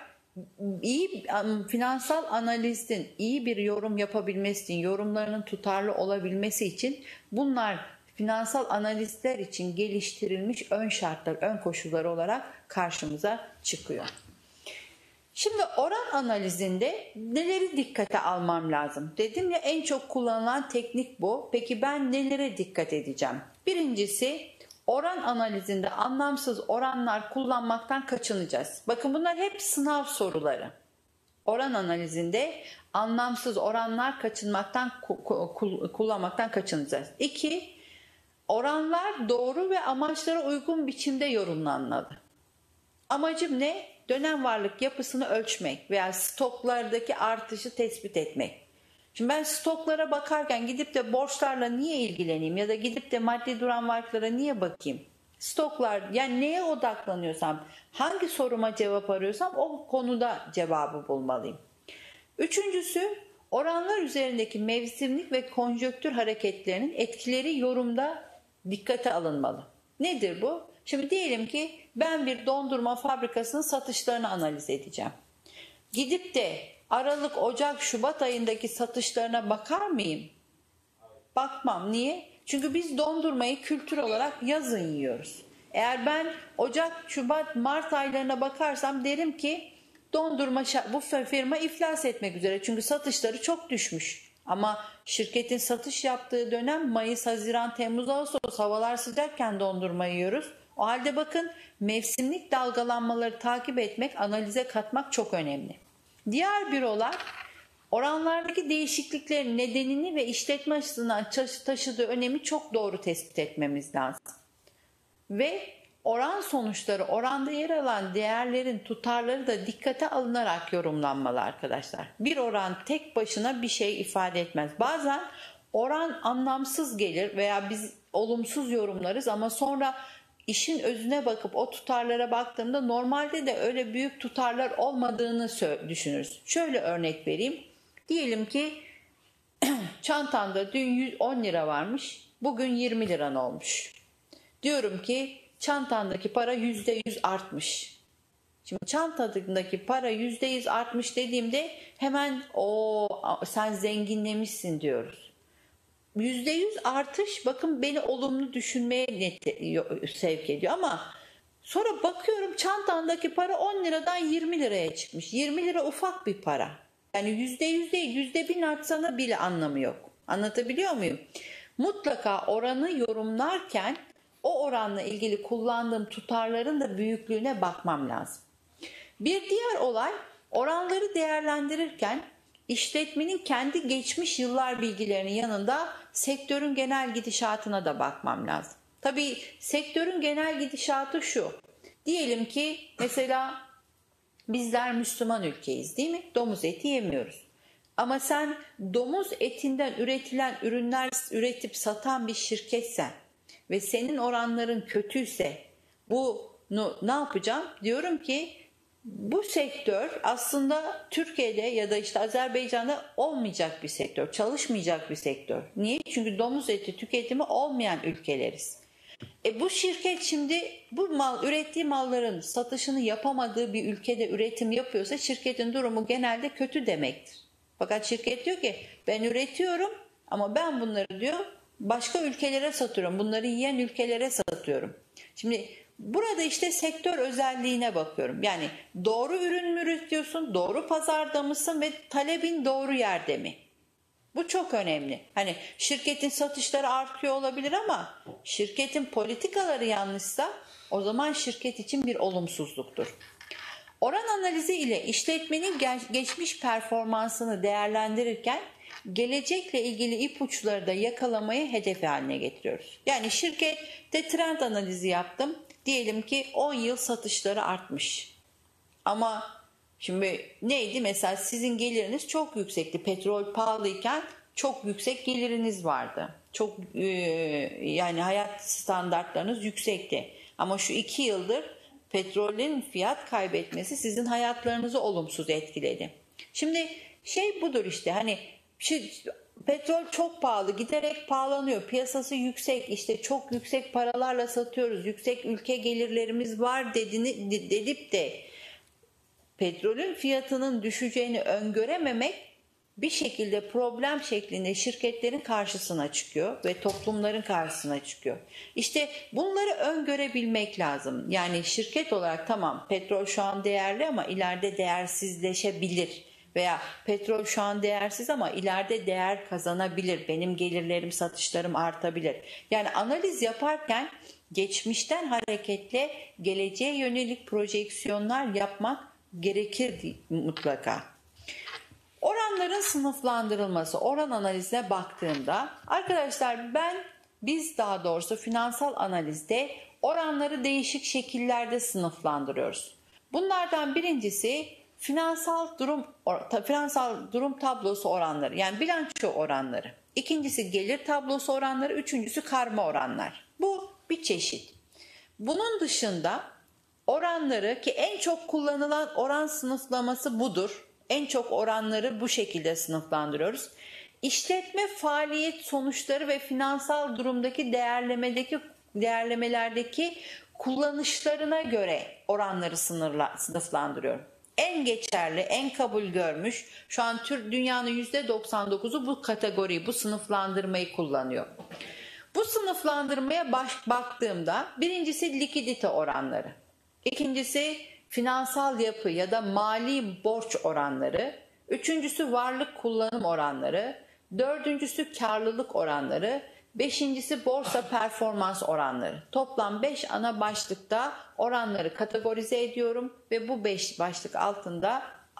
İyi finansal analistin iyi bir yorum yapabilmesi için, yorumlarının tutarlı olabilmesi için bunlar finansal analistler için geliştirilmiş ön şartlar, ön koşullar olarak karşımıza çıkıyor. Şimdi oran analizinde neleri dikkate almam lazım? Dedim ya en çok kullanılan teknik bu. Peki ben nelere dikkat edeceğim? Birincisi oran analizinde anlamsız oranlar kullanmaktan kaçınacağız. Bakın bunlar hep sınav soruları. Oran analizinde anlamsız oranlar kullanmaktan kaçınacağız. 2. Oranlar doğru ve amaçlara uygun biçimde yorumlanmalı. Amacım ne? Dönem varlık yapısını ölçmek veya stoklardaki artışı tespit etmek. Şimdi ben stoklara bakarken gidip de borçlarla niye ilgileneyim ya da gidip de maddi duran varlıklara niye bakayım? Stoklar, yani neye odaklanıyorsam, hangi soruma cevap arıyorsam o konuda cevabı bulmalıyım. Üçüncüsü, oranlar üzerindeki mevsimlik ve konjonktür hareketlerinin etkileri yorumda dikkate alınmalı. Nedir bu? Şimdi diyelim ki ben bir dondurma fabrikasının satışlarını analiz edeceğim. Gidip de Aralık, Ocak, Şubat ayındaki satışlarına bakar mıyım? Bakmam. Niye? Çünkü biz dondurmayı kültür olarak yazın yiyoruz. Eğer ben Ocak, Şubat, Mart aylarına bakarsam derim ki dondurma bu firma iflas etmek üzere. Çünkü satışları çok düşmüş. Ama şirketin satış yaptığı dönem Mayıs, Haziran, Temmuz, Ağustos, havalar sıcakken dondurma yiyoruz. O halde bakın mevsimlik dalgalanmaları takip etmek, analize katmak çok önemli. Diğer bir olay oranlardaki değişikliklerin nedenini ve işletme açısından taşıdığı önemi çok doğru tespit etmemiz lazım. Ve oran sonuçları, oranda yer alan değerlerin tutarları da dikkate alınarak yorumlanmalı arkadaşlar. Bir oran tek başına bir şey ifade etmez. Bazen oran anlamsız gelir veya biz olumsuz yorumlarız ama sonra işin özüne bakıp o tutarlara baktığımda normalde de öyle büyük tutarlar olmadığını düşünürüz. Şöyle örnek vereyim. Diyelim ki çantanda dün 10 lira varmış, bugün 20 liran olmuş. Diyorum ki çantandaki para %100 artmış. Şimdi çantadaki para %100 artmış dediğimde hemen sen zenginlemişsin diyoruz. %100 artış bakın beni olumlu düşünmeye sevk ediyor ama sonra bakıyorum çantandaki para 10 liradan 20 liraya çıkmış. 20 lira ufak bir para. Yani %100 değil %1000 artsana bile anlamı yok. Anlatabiliyor muyum? Mutlaka oranı yorumlarken o oranla ilgili kullandığım tutarların da büyüklüğüne bakmam lazım. Bir diğer olay oranları değerlendirirken işletmenin kendi geçmiş yıllar bilgilerinin yanında sektörün genel gidişatına da bakmam lazım. Tabii sektörün genel gidişatı şu. Diyelim ki mesela bizler Müslüman ülkeyiz değil mi? Domuz eti yemiyoruz. Ama sen domuz etinden üretilen ürünler üretip satan bir şirketsen ve senin oranların kötüyse bunu ne yapacağım? Diyorum ki Bu sektör aslında Türkiye'de ya da işte Azerbaycan'da olmayacak bir sektör, çalışmayacak bir sektör. Niye? Çünkü domuz eti tüketimi olmayan ülkeleriz. Bu şirket şimdi bu ürettiği malların satışını yapamadığı bir ülkede üretim yapıyorsa şirketin durumu genelde kötü demektir. Fakat şirket diyor ki ben üretiyorum ama ben bunları diyor başka ülkelere satıyorum. Bunları yiyen ülkelere satıyorum. Şimdi burada işte sektör özelliğine bakıyorum. Yani doğru ürün mü üretiyorsun, doğru pazarda mısın ve talebin doğru yerde mi? Bu çok önemli. Hani şirketin satışları artıyor olabilir ama şirketin politikaları yanlışsa o zaman şirket için bir olumsuzluktur. Oran analizi ile işletmenin geçmiş performansını değerlendirirken gelecekle ilgili ipuçları da yakalamayı hedef haline getiriyoruz. Yani şirkette trend analizi yaptım. Diyelim ki 10 yıl satışları artmış. Ama şimdi neydi? Mesela sizin geliriniz çok yüksekti. Petrol pahalıyken çok yüksek geliriniz vardı. Çok yani hayat standartlarınız yüksekti. Ama şu 2 yıldır petrolün fiyat kaybetmesi sizin hayatlarınızı olumsuz etkiledi. Şimdi budur işte hani petrol çok pahalı, giderek pahalanıyor, piyasası yüksek, işte çok yüksek paralarla satıyoruz, yüksek ülke gelirlerimiz var dedip de petrolün fiyatının düşeceğini öngörememek bir şekilde problem şeklinde şirketlerin karşısına çıkıyor ve toplumların karşısına çıkıyor. İşte bunları öngörebilmek lazım. Yani şirket olarak tamam petrol şu an değerli ama ileride değersizleşebilir veya petrol şu an değersiz ama ileride değer kazanabilir. Benim gelirlerim, satışlarım artabilir. Yani analiz yaparken geçmişten hareketle geleceğe yönelik projeksiyonlar yapmak gerekir mutlaka. Oranların sınıflandırılması, oran analizine baktığımda arkadaşlar biz daha doğrusu finansal analizde oranları değişik şekillerde sınıflandırıyoruz. Bunlardan birincisi finansal durum tablosu oranları, yani bilanço oranları. İkincisi gelir tablosu oranları, üçüncüsü karma oranlar. Bu bir çeşit. Bunun dışında oranları, ki en çok kullanılan oran sınıflaması budur. En çok oranları bu şekilde sınıflandırıyoruz. İşletme faaliyet sonuçları ve finansal durumdaki değerlemelerdeki kullanışlarına göre oranları sınıflandırıyorum. En geçerli, en kabul görmüş, şu an dünyanın %99'u bu kategoriyi, bu sınıflandırmayı kullanıyor. Bu sınıflandırmaya baktığımda birincisi likidite oranları, ikincisi finansal yapı ya da mali borç oranları, üçüncüsü varlık kullanım oranları, dördüncüsü karlılık oranları, beşincisi borsa performans oranları. Toplam 5 ana başlıkta oranları kategorize ediyorum ve bu 5 başlık altında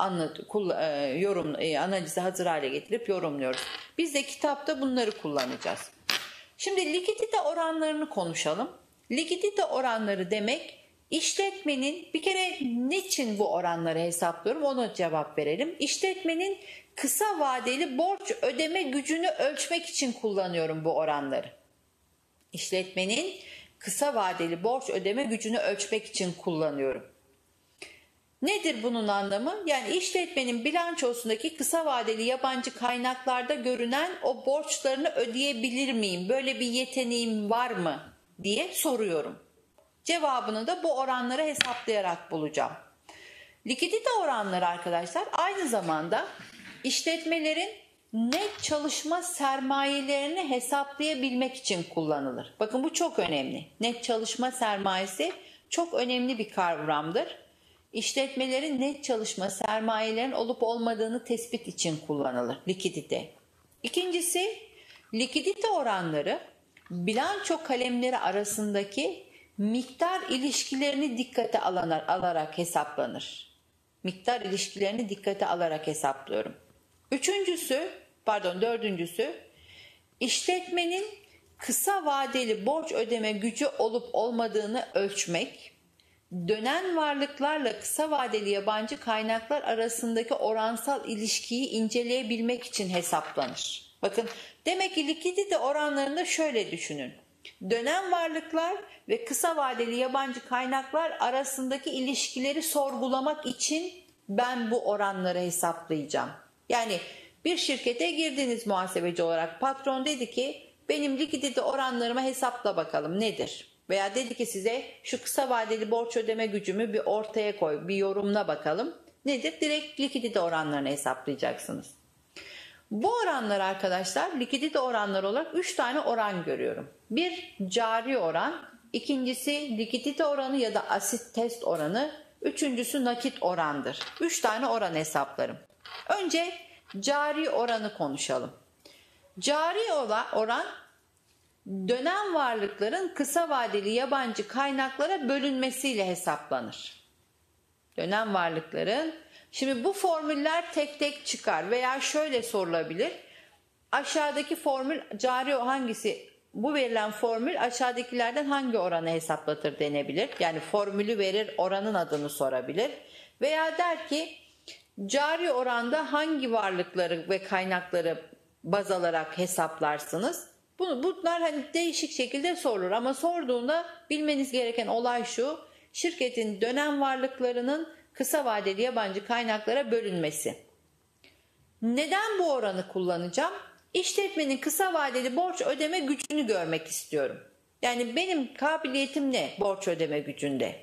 analizi hazır hale getirip yorumluyoruz. Biz de kitapta bunları kullanacağız. Şimdi likidite oranlarını konuşalım. Likidite oranları demek, İşletmenin bir kere niçin bu oranları hesaplıyorum ona cevap verelim. İşletmenin kısa vadeli borç ödeme gücünü ölçmek için kullanıyorum bu oranları. İşletmenin kısa vadeli borç ödeme gücünü ölçmek için kullanıyorum. Nedir bunun anlamı? Yani işletmenin bilançosundaki kısa vadeli yabancı kaynaklarda görünen o borçlarını ödeyebilir miyim? Böyle bir yeteneğim var mı diye soruyorum. Cevabını da bu oranları hesaplayarak bulacağım. Likidite oranları arkadaşlar aynı zamanda işletmelerin net çalışma sermayelerini hesaplayabilmek için kullanılır. Bakın bu çok önemli. Net çalışma sermayesi çok önemli bir kavramdır. İşletmelerin net çalışma sermayelerinin olup olmadığını tespit için kullanılır likidite. İkincisi, likidite oranları bilanço kalemleri arasındaki miktar ilişkilerini dikkate alarak hesaplanır. Miktar ilişkilerini dikkate alarak hesaplıyorum. Dördüncüsü, işletmenin kısa vadeli borç ödeme gücü olup olmadığını ölçmek, dönen varlıklarla kısa vadeli yabancı kaynaklar arasındaki oransal ilişkiyi inceleyebilmek için hesaplanır. Bakın, demek ki likidite oranlarında şöyle düşünün. Dönem varlıklar ve kısa vadeli yabancı kaynaklar arasındaki ilişkileri sorgulamak için ben bu oranları hesaplayacağım. Yani bir şirkete girdiniz muhasebeci olarak, patron dedi ki benim likidite oranlarımı hesapla bakalım nedir? Veya dedi ki size şu kısa vadeli borç ödeme gücümü bir ortaya koy, bir yorumla bakalım. Nedir? Direkt likidite oranlarını hesaplayacaksınız. Bu oranlar arkadaşlar, likidite oranları olarak 3 tane oran görüyorum. Bir cari oran, ikincisi likidite oranı ya da asit test oranı, üçüncüsü nakit orandır. 3 tane oran hesaplarım. Önce cari oranı konuşalım. Cari oran dönem varlıkların kısa vadeli yabancı kaynaklara bölünmesiyle hesaplanır. Dönem varlıkların, şimdi bu formüller tek tek çıkar veya şöyle sorulabilir. Aşağıdaki formül cari hangisi? Bu verilen formül aşağıdakilerden hangi oranı hesaplatır denebilir. Yani formülü verir, oranın adını sorabilir. Veya der ki cari oranda hangi varlıkları ve kaynakları baz alarak hesaplarsınız? Bunlar hani değişik şekilde sorulur ama sorduğunda bilmeniz gereken olay şu: şirketin dönem varlıklarının kısa vadeli yabancı kaynaklara bölünmesi. Neden bu oranı kullanacağım? İşletmenin kısa vadeli borç ödeme gücünü görmek istiyorum. Yani benim kabiliyetim ne borç ödeme gücünde?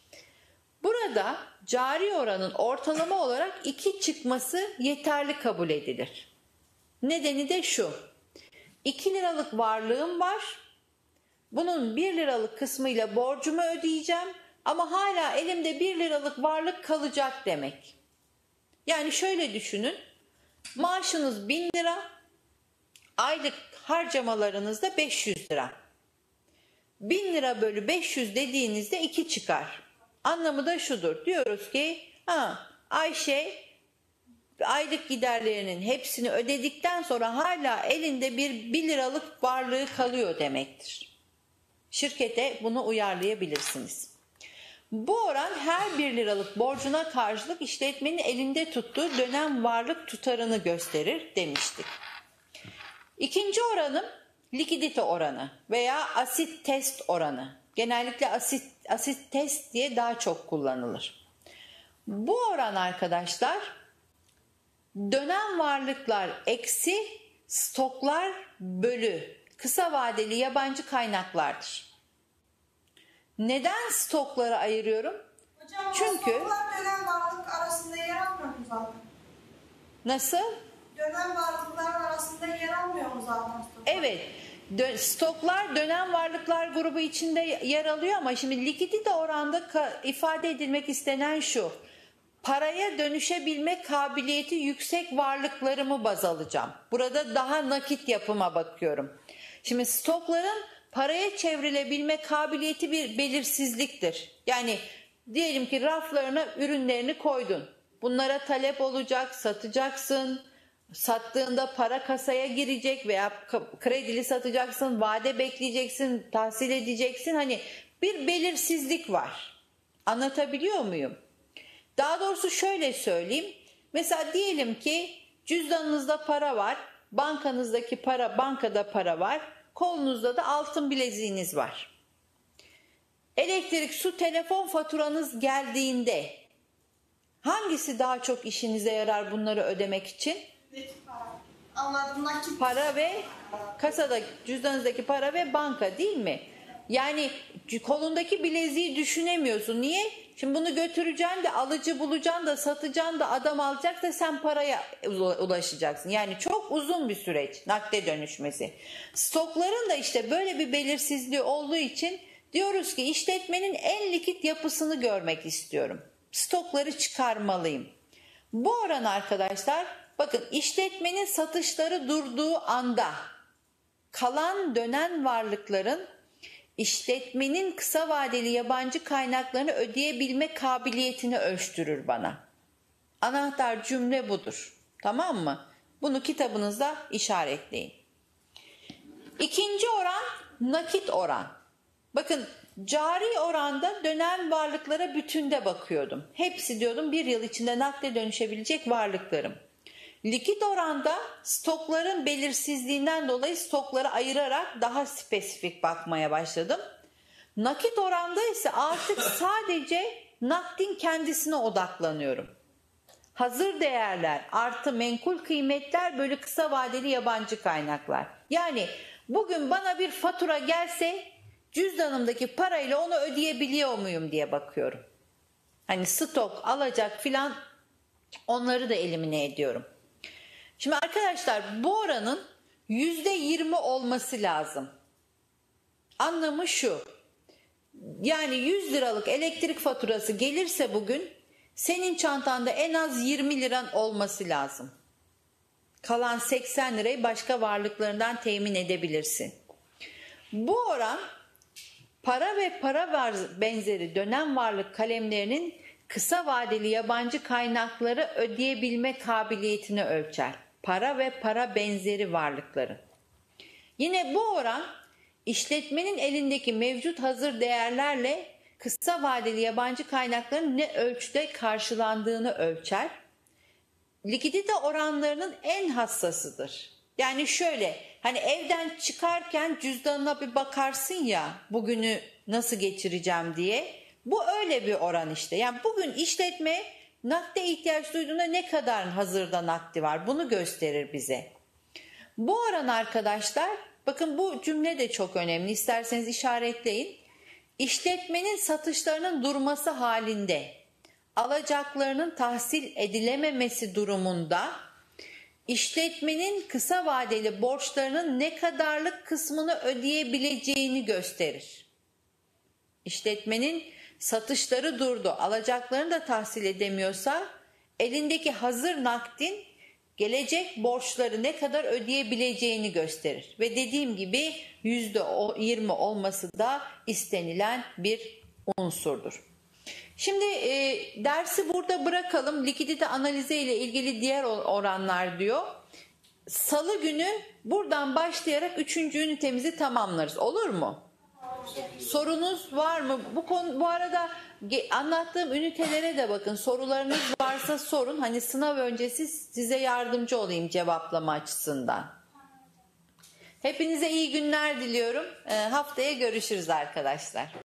Burada cari oranın ortalama olarak 2 çıkması yeterli kabul edilir. Nedeni de şu: 2 liralık varlığım var. Bunun 1 liralık kısmıyla borcumu ödeyeceğim ama hala elimde 1 liralık varlık kalacak demek. Yani şöyle düşünün. Maaşınız 1000 lira, aylık harcamalarınız da 500 lira. 1000 lira bölü 500 dediğinizde 2 çıkar. Anlamı da şudur. Diyoruz ki Ayşe aylık giderlerinin hepsini ödedikten sonra hala elinde 1 liralık varlığı kalıyor demektir. Şirkete bunu uyarlayabilirsiniz. Bu oran her 1 liralık borcuna karşılık işletmenin elinde tuttuğu dönem varlık tutarını gösterir demiştik. İkinci oranım likidite oranı veya asit test oranı. Genellikle asit test diye daha çok kullanılır. Bu oran arkadaşlar dönem varlıklar eksi stoklar bölü kısa vadeli yabancı kaynaklardır. Neden stokları ayırıyorum? Hocam Çünkü stoklar dönem varlık arasında yer almıyor mu zaten? nasıl? Dönem varlıkların arasında yer almıyor mu zaten stoklar? Evet. Stoklar dönem varlıklar grubu içinde yer alıyor ama şimdi likidite oranda ifade edilmek istenen şu: paraya dönüşebilme kabiliyeti yüksek varlıklarımı baz alacağım. Burada daha nakit yapıma bakıyorum. Şimdi stokların paraya çevrilebilme kabiliyeti bir belirsizliktir. Yani diyelim ki raflarına ürünlerini koydun. Bunlara talep olacak, satacaksın. Sattığında para kasaya girecek veya kredili satacaksın, vade bekleyeceksin, tahsil edeceksin. Hani bir belirsizlik var. Anlatabiliyor muyum? Daha doğrusu şöyle söyleyeyim. Mesela diyelim ki cüzdanınızda para var, bankanızdaki para, bankada para var, kolunuzda da altın bileziğiniz var. Elektrik, su, telefon faturanız geldiğinde hangisi daha çok işinize yarar bunları ödemek için? Anladım, nakit. Para ve kasada cüzdanınızdaki para ve banka değil mi? Yani kolundaki bileziği düşünemiyorsun. Niye? Şimdi bunu götüreceksin de alıcı bulacaksın da satacaksın da adam alacak da sen paraya ulaşacaksın. Yani çok uzun bir süreç nakde dönüşmesi. Stokların da işte böyle bir belirsizliği olduğu için diyoruz ki işletmenin en likit yapısını görmek istiyorum. Stokları çıkarmalıyım. Bu oran arkadaşlar, bakın, işletmenin satışları durduğu anda kalan dönen varlıkların işletmenin kısa vadeli yabancı kaynaklarını ödeyebilme kabiliyetini ölçtürür bana. Anahtar cümle budur. Tamam mı? Bunu kitabınızda işaretleyin. İkinci oran nakit oran. Bakın, cari oranda dönem varlıklara bütünde bakıyordum. Hepsi diyordum 1 yıl içinde nakde dönüşebilecek varlıklarım. Likit oranda stokların belirsizliğinden dolayı stokları ayırarak daha spesifik bakmaya başladım. Nakit oranda ise artık sadece nakdin kendisine odaklanıyorum. Hazır değerler artı menkul kıymetler bölü kısa vadeli yabancı kaynaklar. Yani bugün bana bir fatura gelse cüzdanımdaki parayla onu ödeyebiliyor muyum diye bakıyorum. Hani stok, alacak filan, onları da elimine ediyorum. Şimdi arkadaşlar, bu oranın %20 olması lazım. Anlamı şu. Yani 100 liralık elektrik faturası gelirse bugün senin çantanda en az 20 liran olması lazım. Kalan 80 lirayı başka varlıklarından temin edebilirsin. Bu oran para ve para benzeri dönem varlık kalemlerinin kısa vadeli yabancı kaynakları ödeyebilme kabiliyetini ölçer. Para ve para benzeri varlıkların. Yine bu oran işletmenin elindeki mevcut hazır değerlerle kısa vadeli yabancı kaynakların ne ölçüde karşılandığını ölçer. Likidite oranlarının en hassasıdır. Yani şöyle, hani evden çıkarken cüzdanına bir bakarsın ya, bugünü nasıl geçireceğim diye. Bu öyle bir oran işte. Yani bugün işletme nakde ihtiyaç duyduğunda ne kadar hazırda nakdi var, bunu gösterir bize. Bu oran arkadaşlar, bakın bu cümle de çok önemli, isterseniz işaretleyin. İşletmenin satışlarının durması halinde alacaklarının tahsil edilememesi durumunda işletmenin kısa vadeli borçlarının ne kadarlık kısmını ödeyebileceğini gösterir. İşletmenin satışları durdu, alacaklarını da tahsil edemiyorsa elindeki hazır nakdin gelecek borçları ne kadar ödeyebileceğini gösterir. Ve dediğim gibi %20 olması da istenilen bir unsurdur. Şimdi dersi burada bırakalım. Likidite analizi ile ilgili diğer oranlar diyor. Salı günü buradan başlayarak 3. ünitemizi tamamlarız. Olur mu? Sorunuz var mı? Bu arada anlattığım ünitelere de bakın. Sorularınız varsa sorun. Hani sınav öncesi size yardımcı olayım cevaplama açısından. Hepinize iyi günler diliyorum. Haftaya görüşürüz arkadaşlar.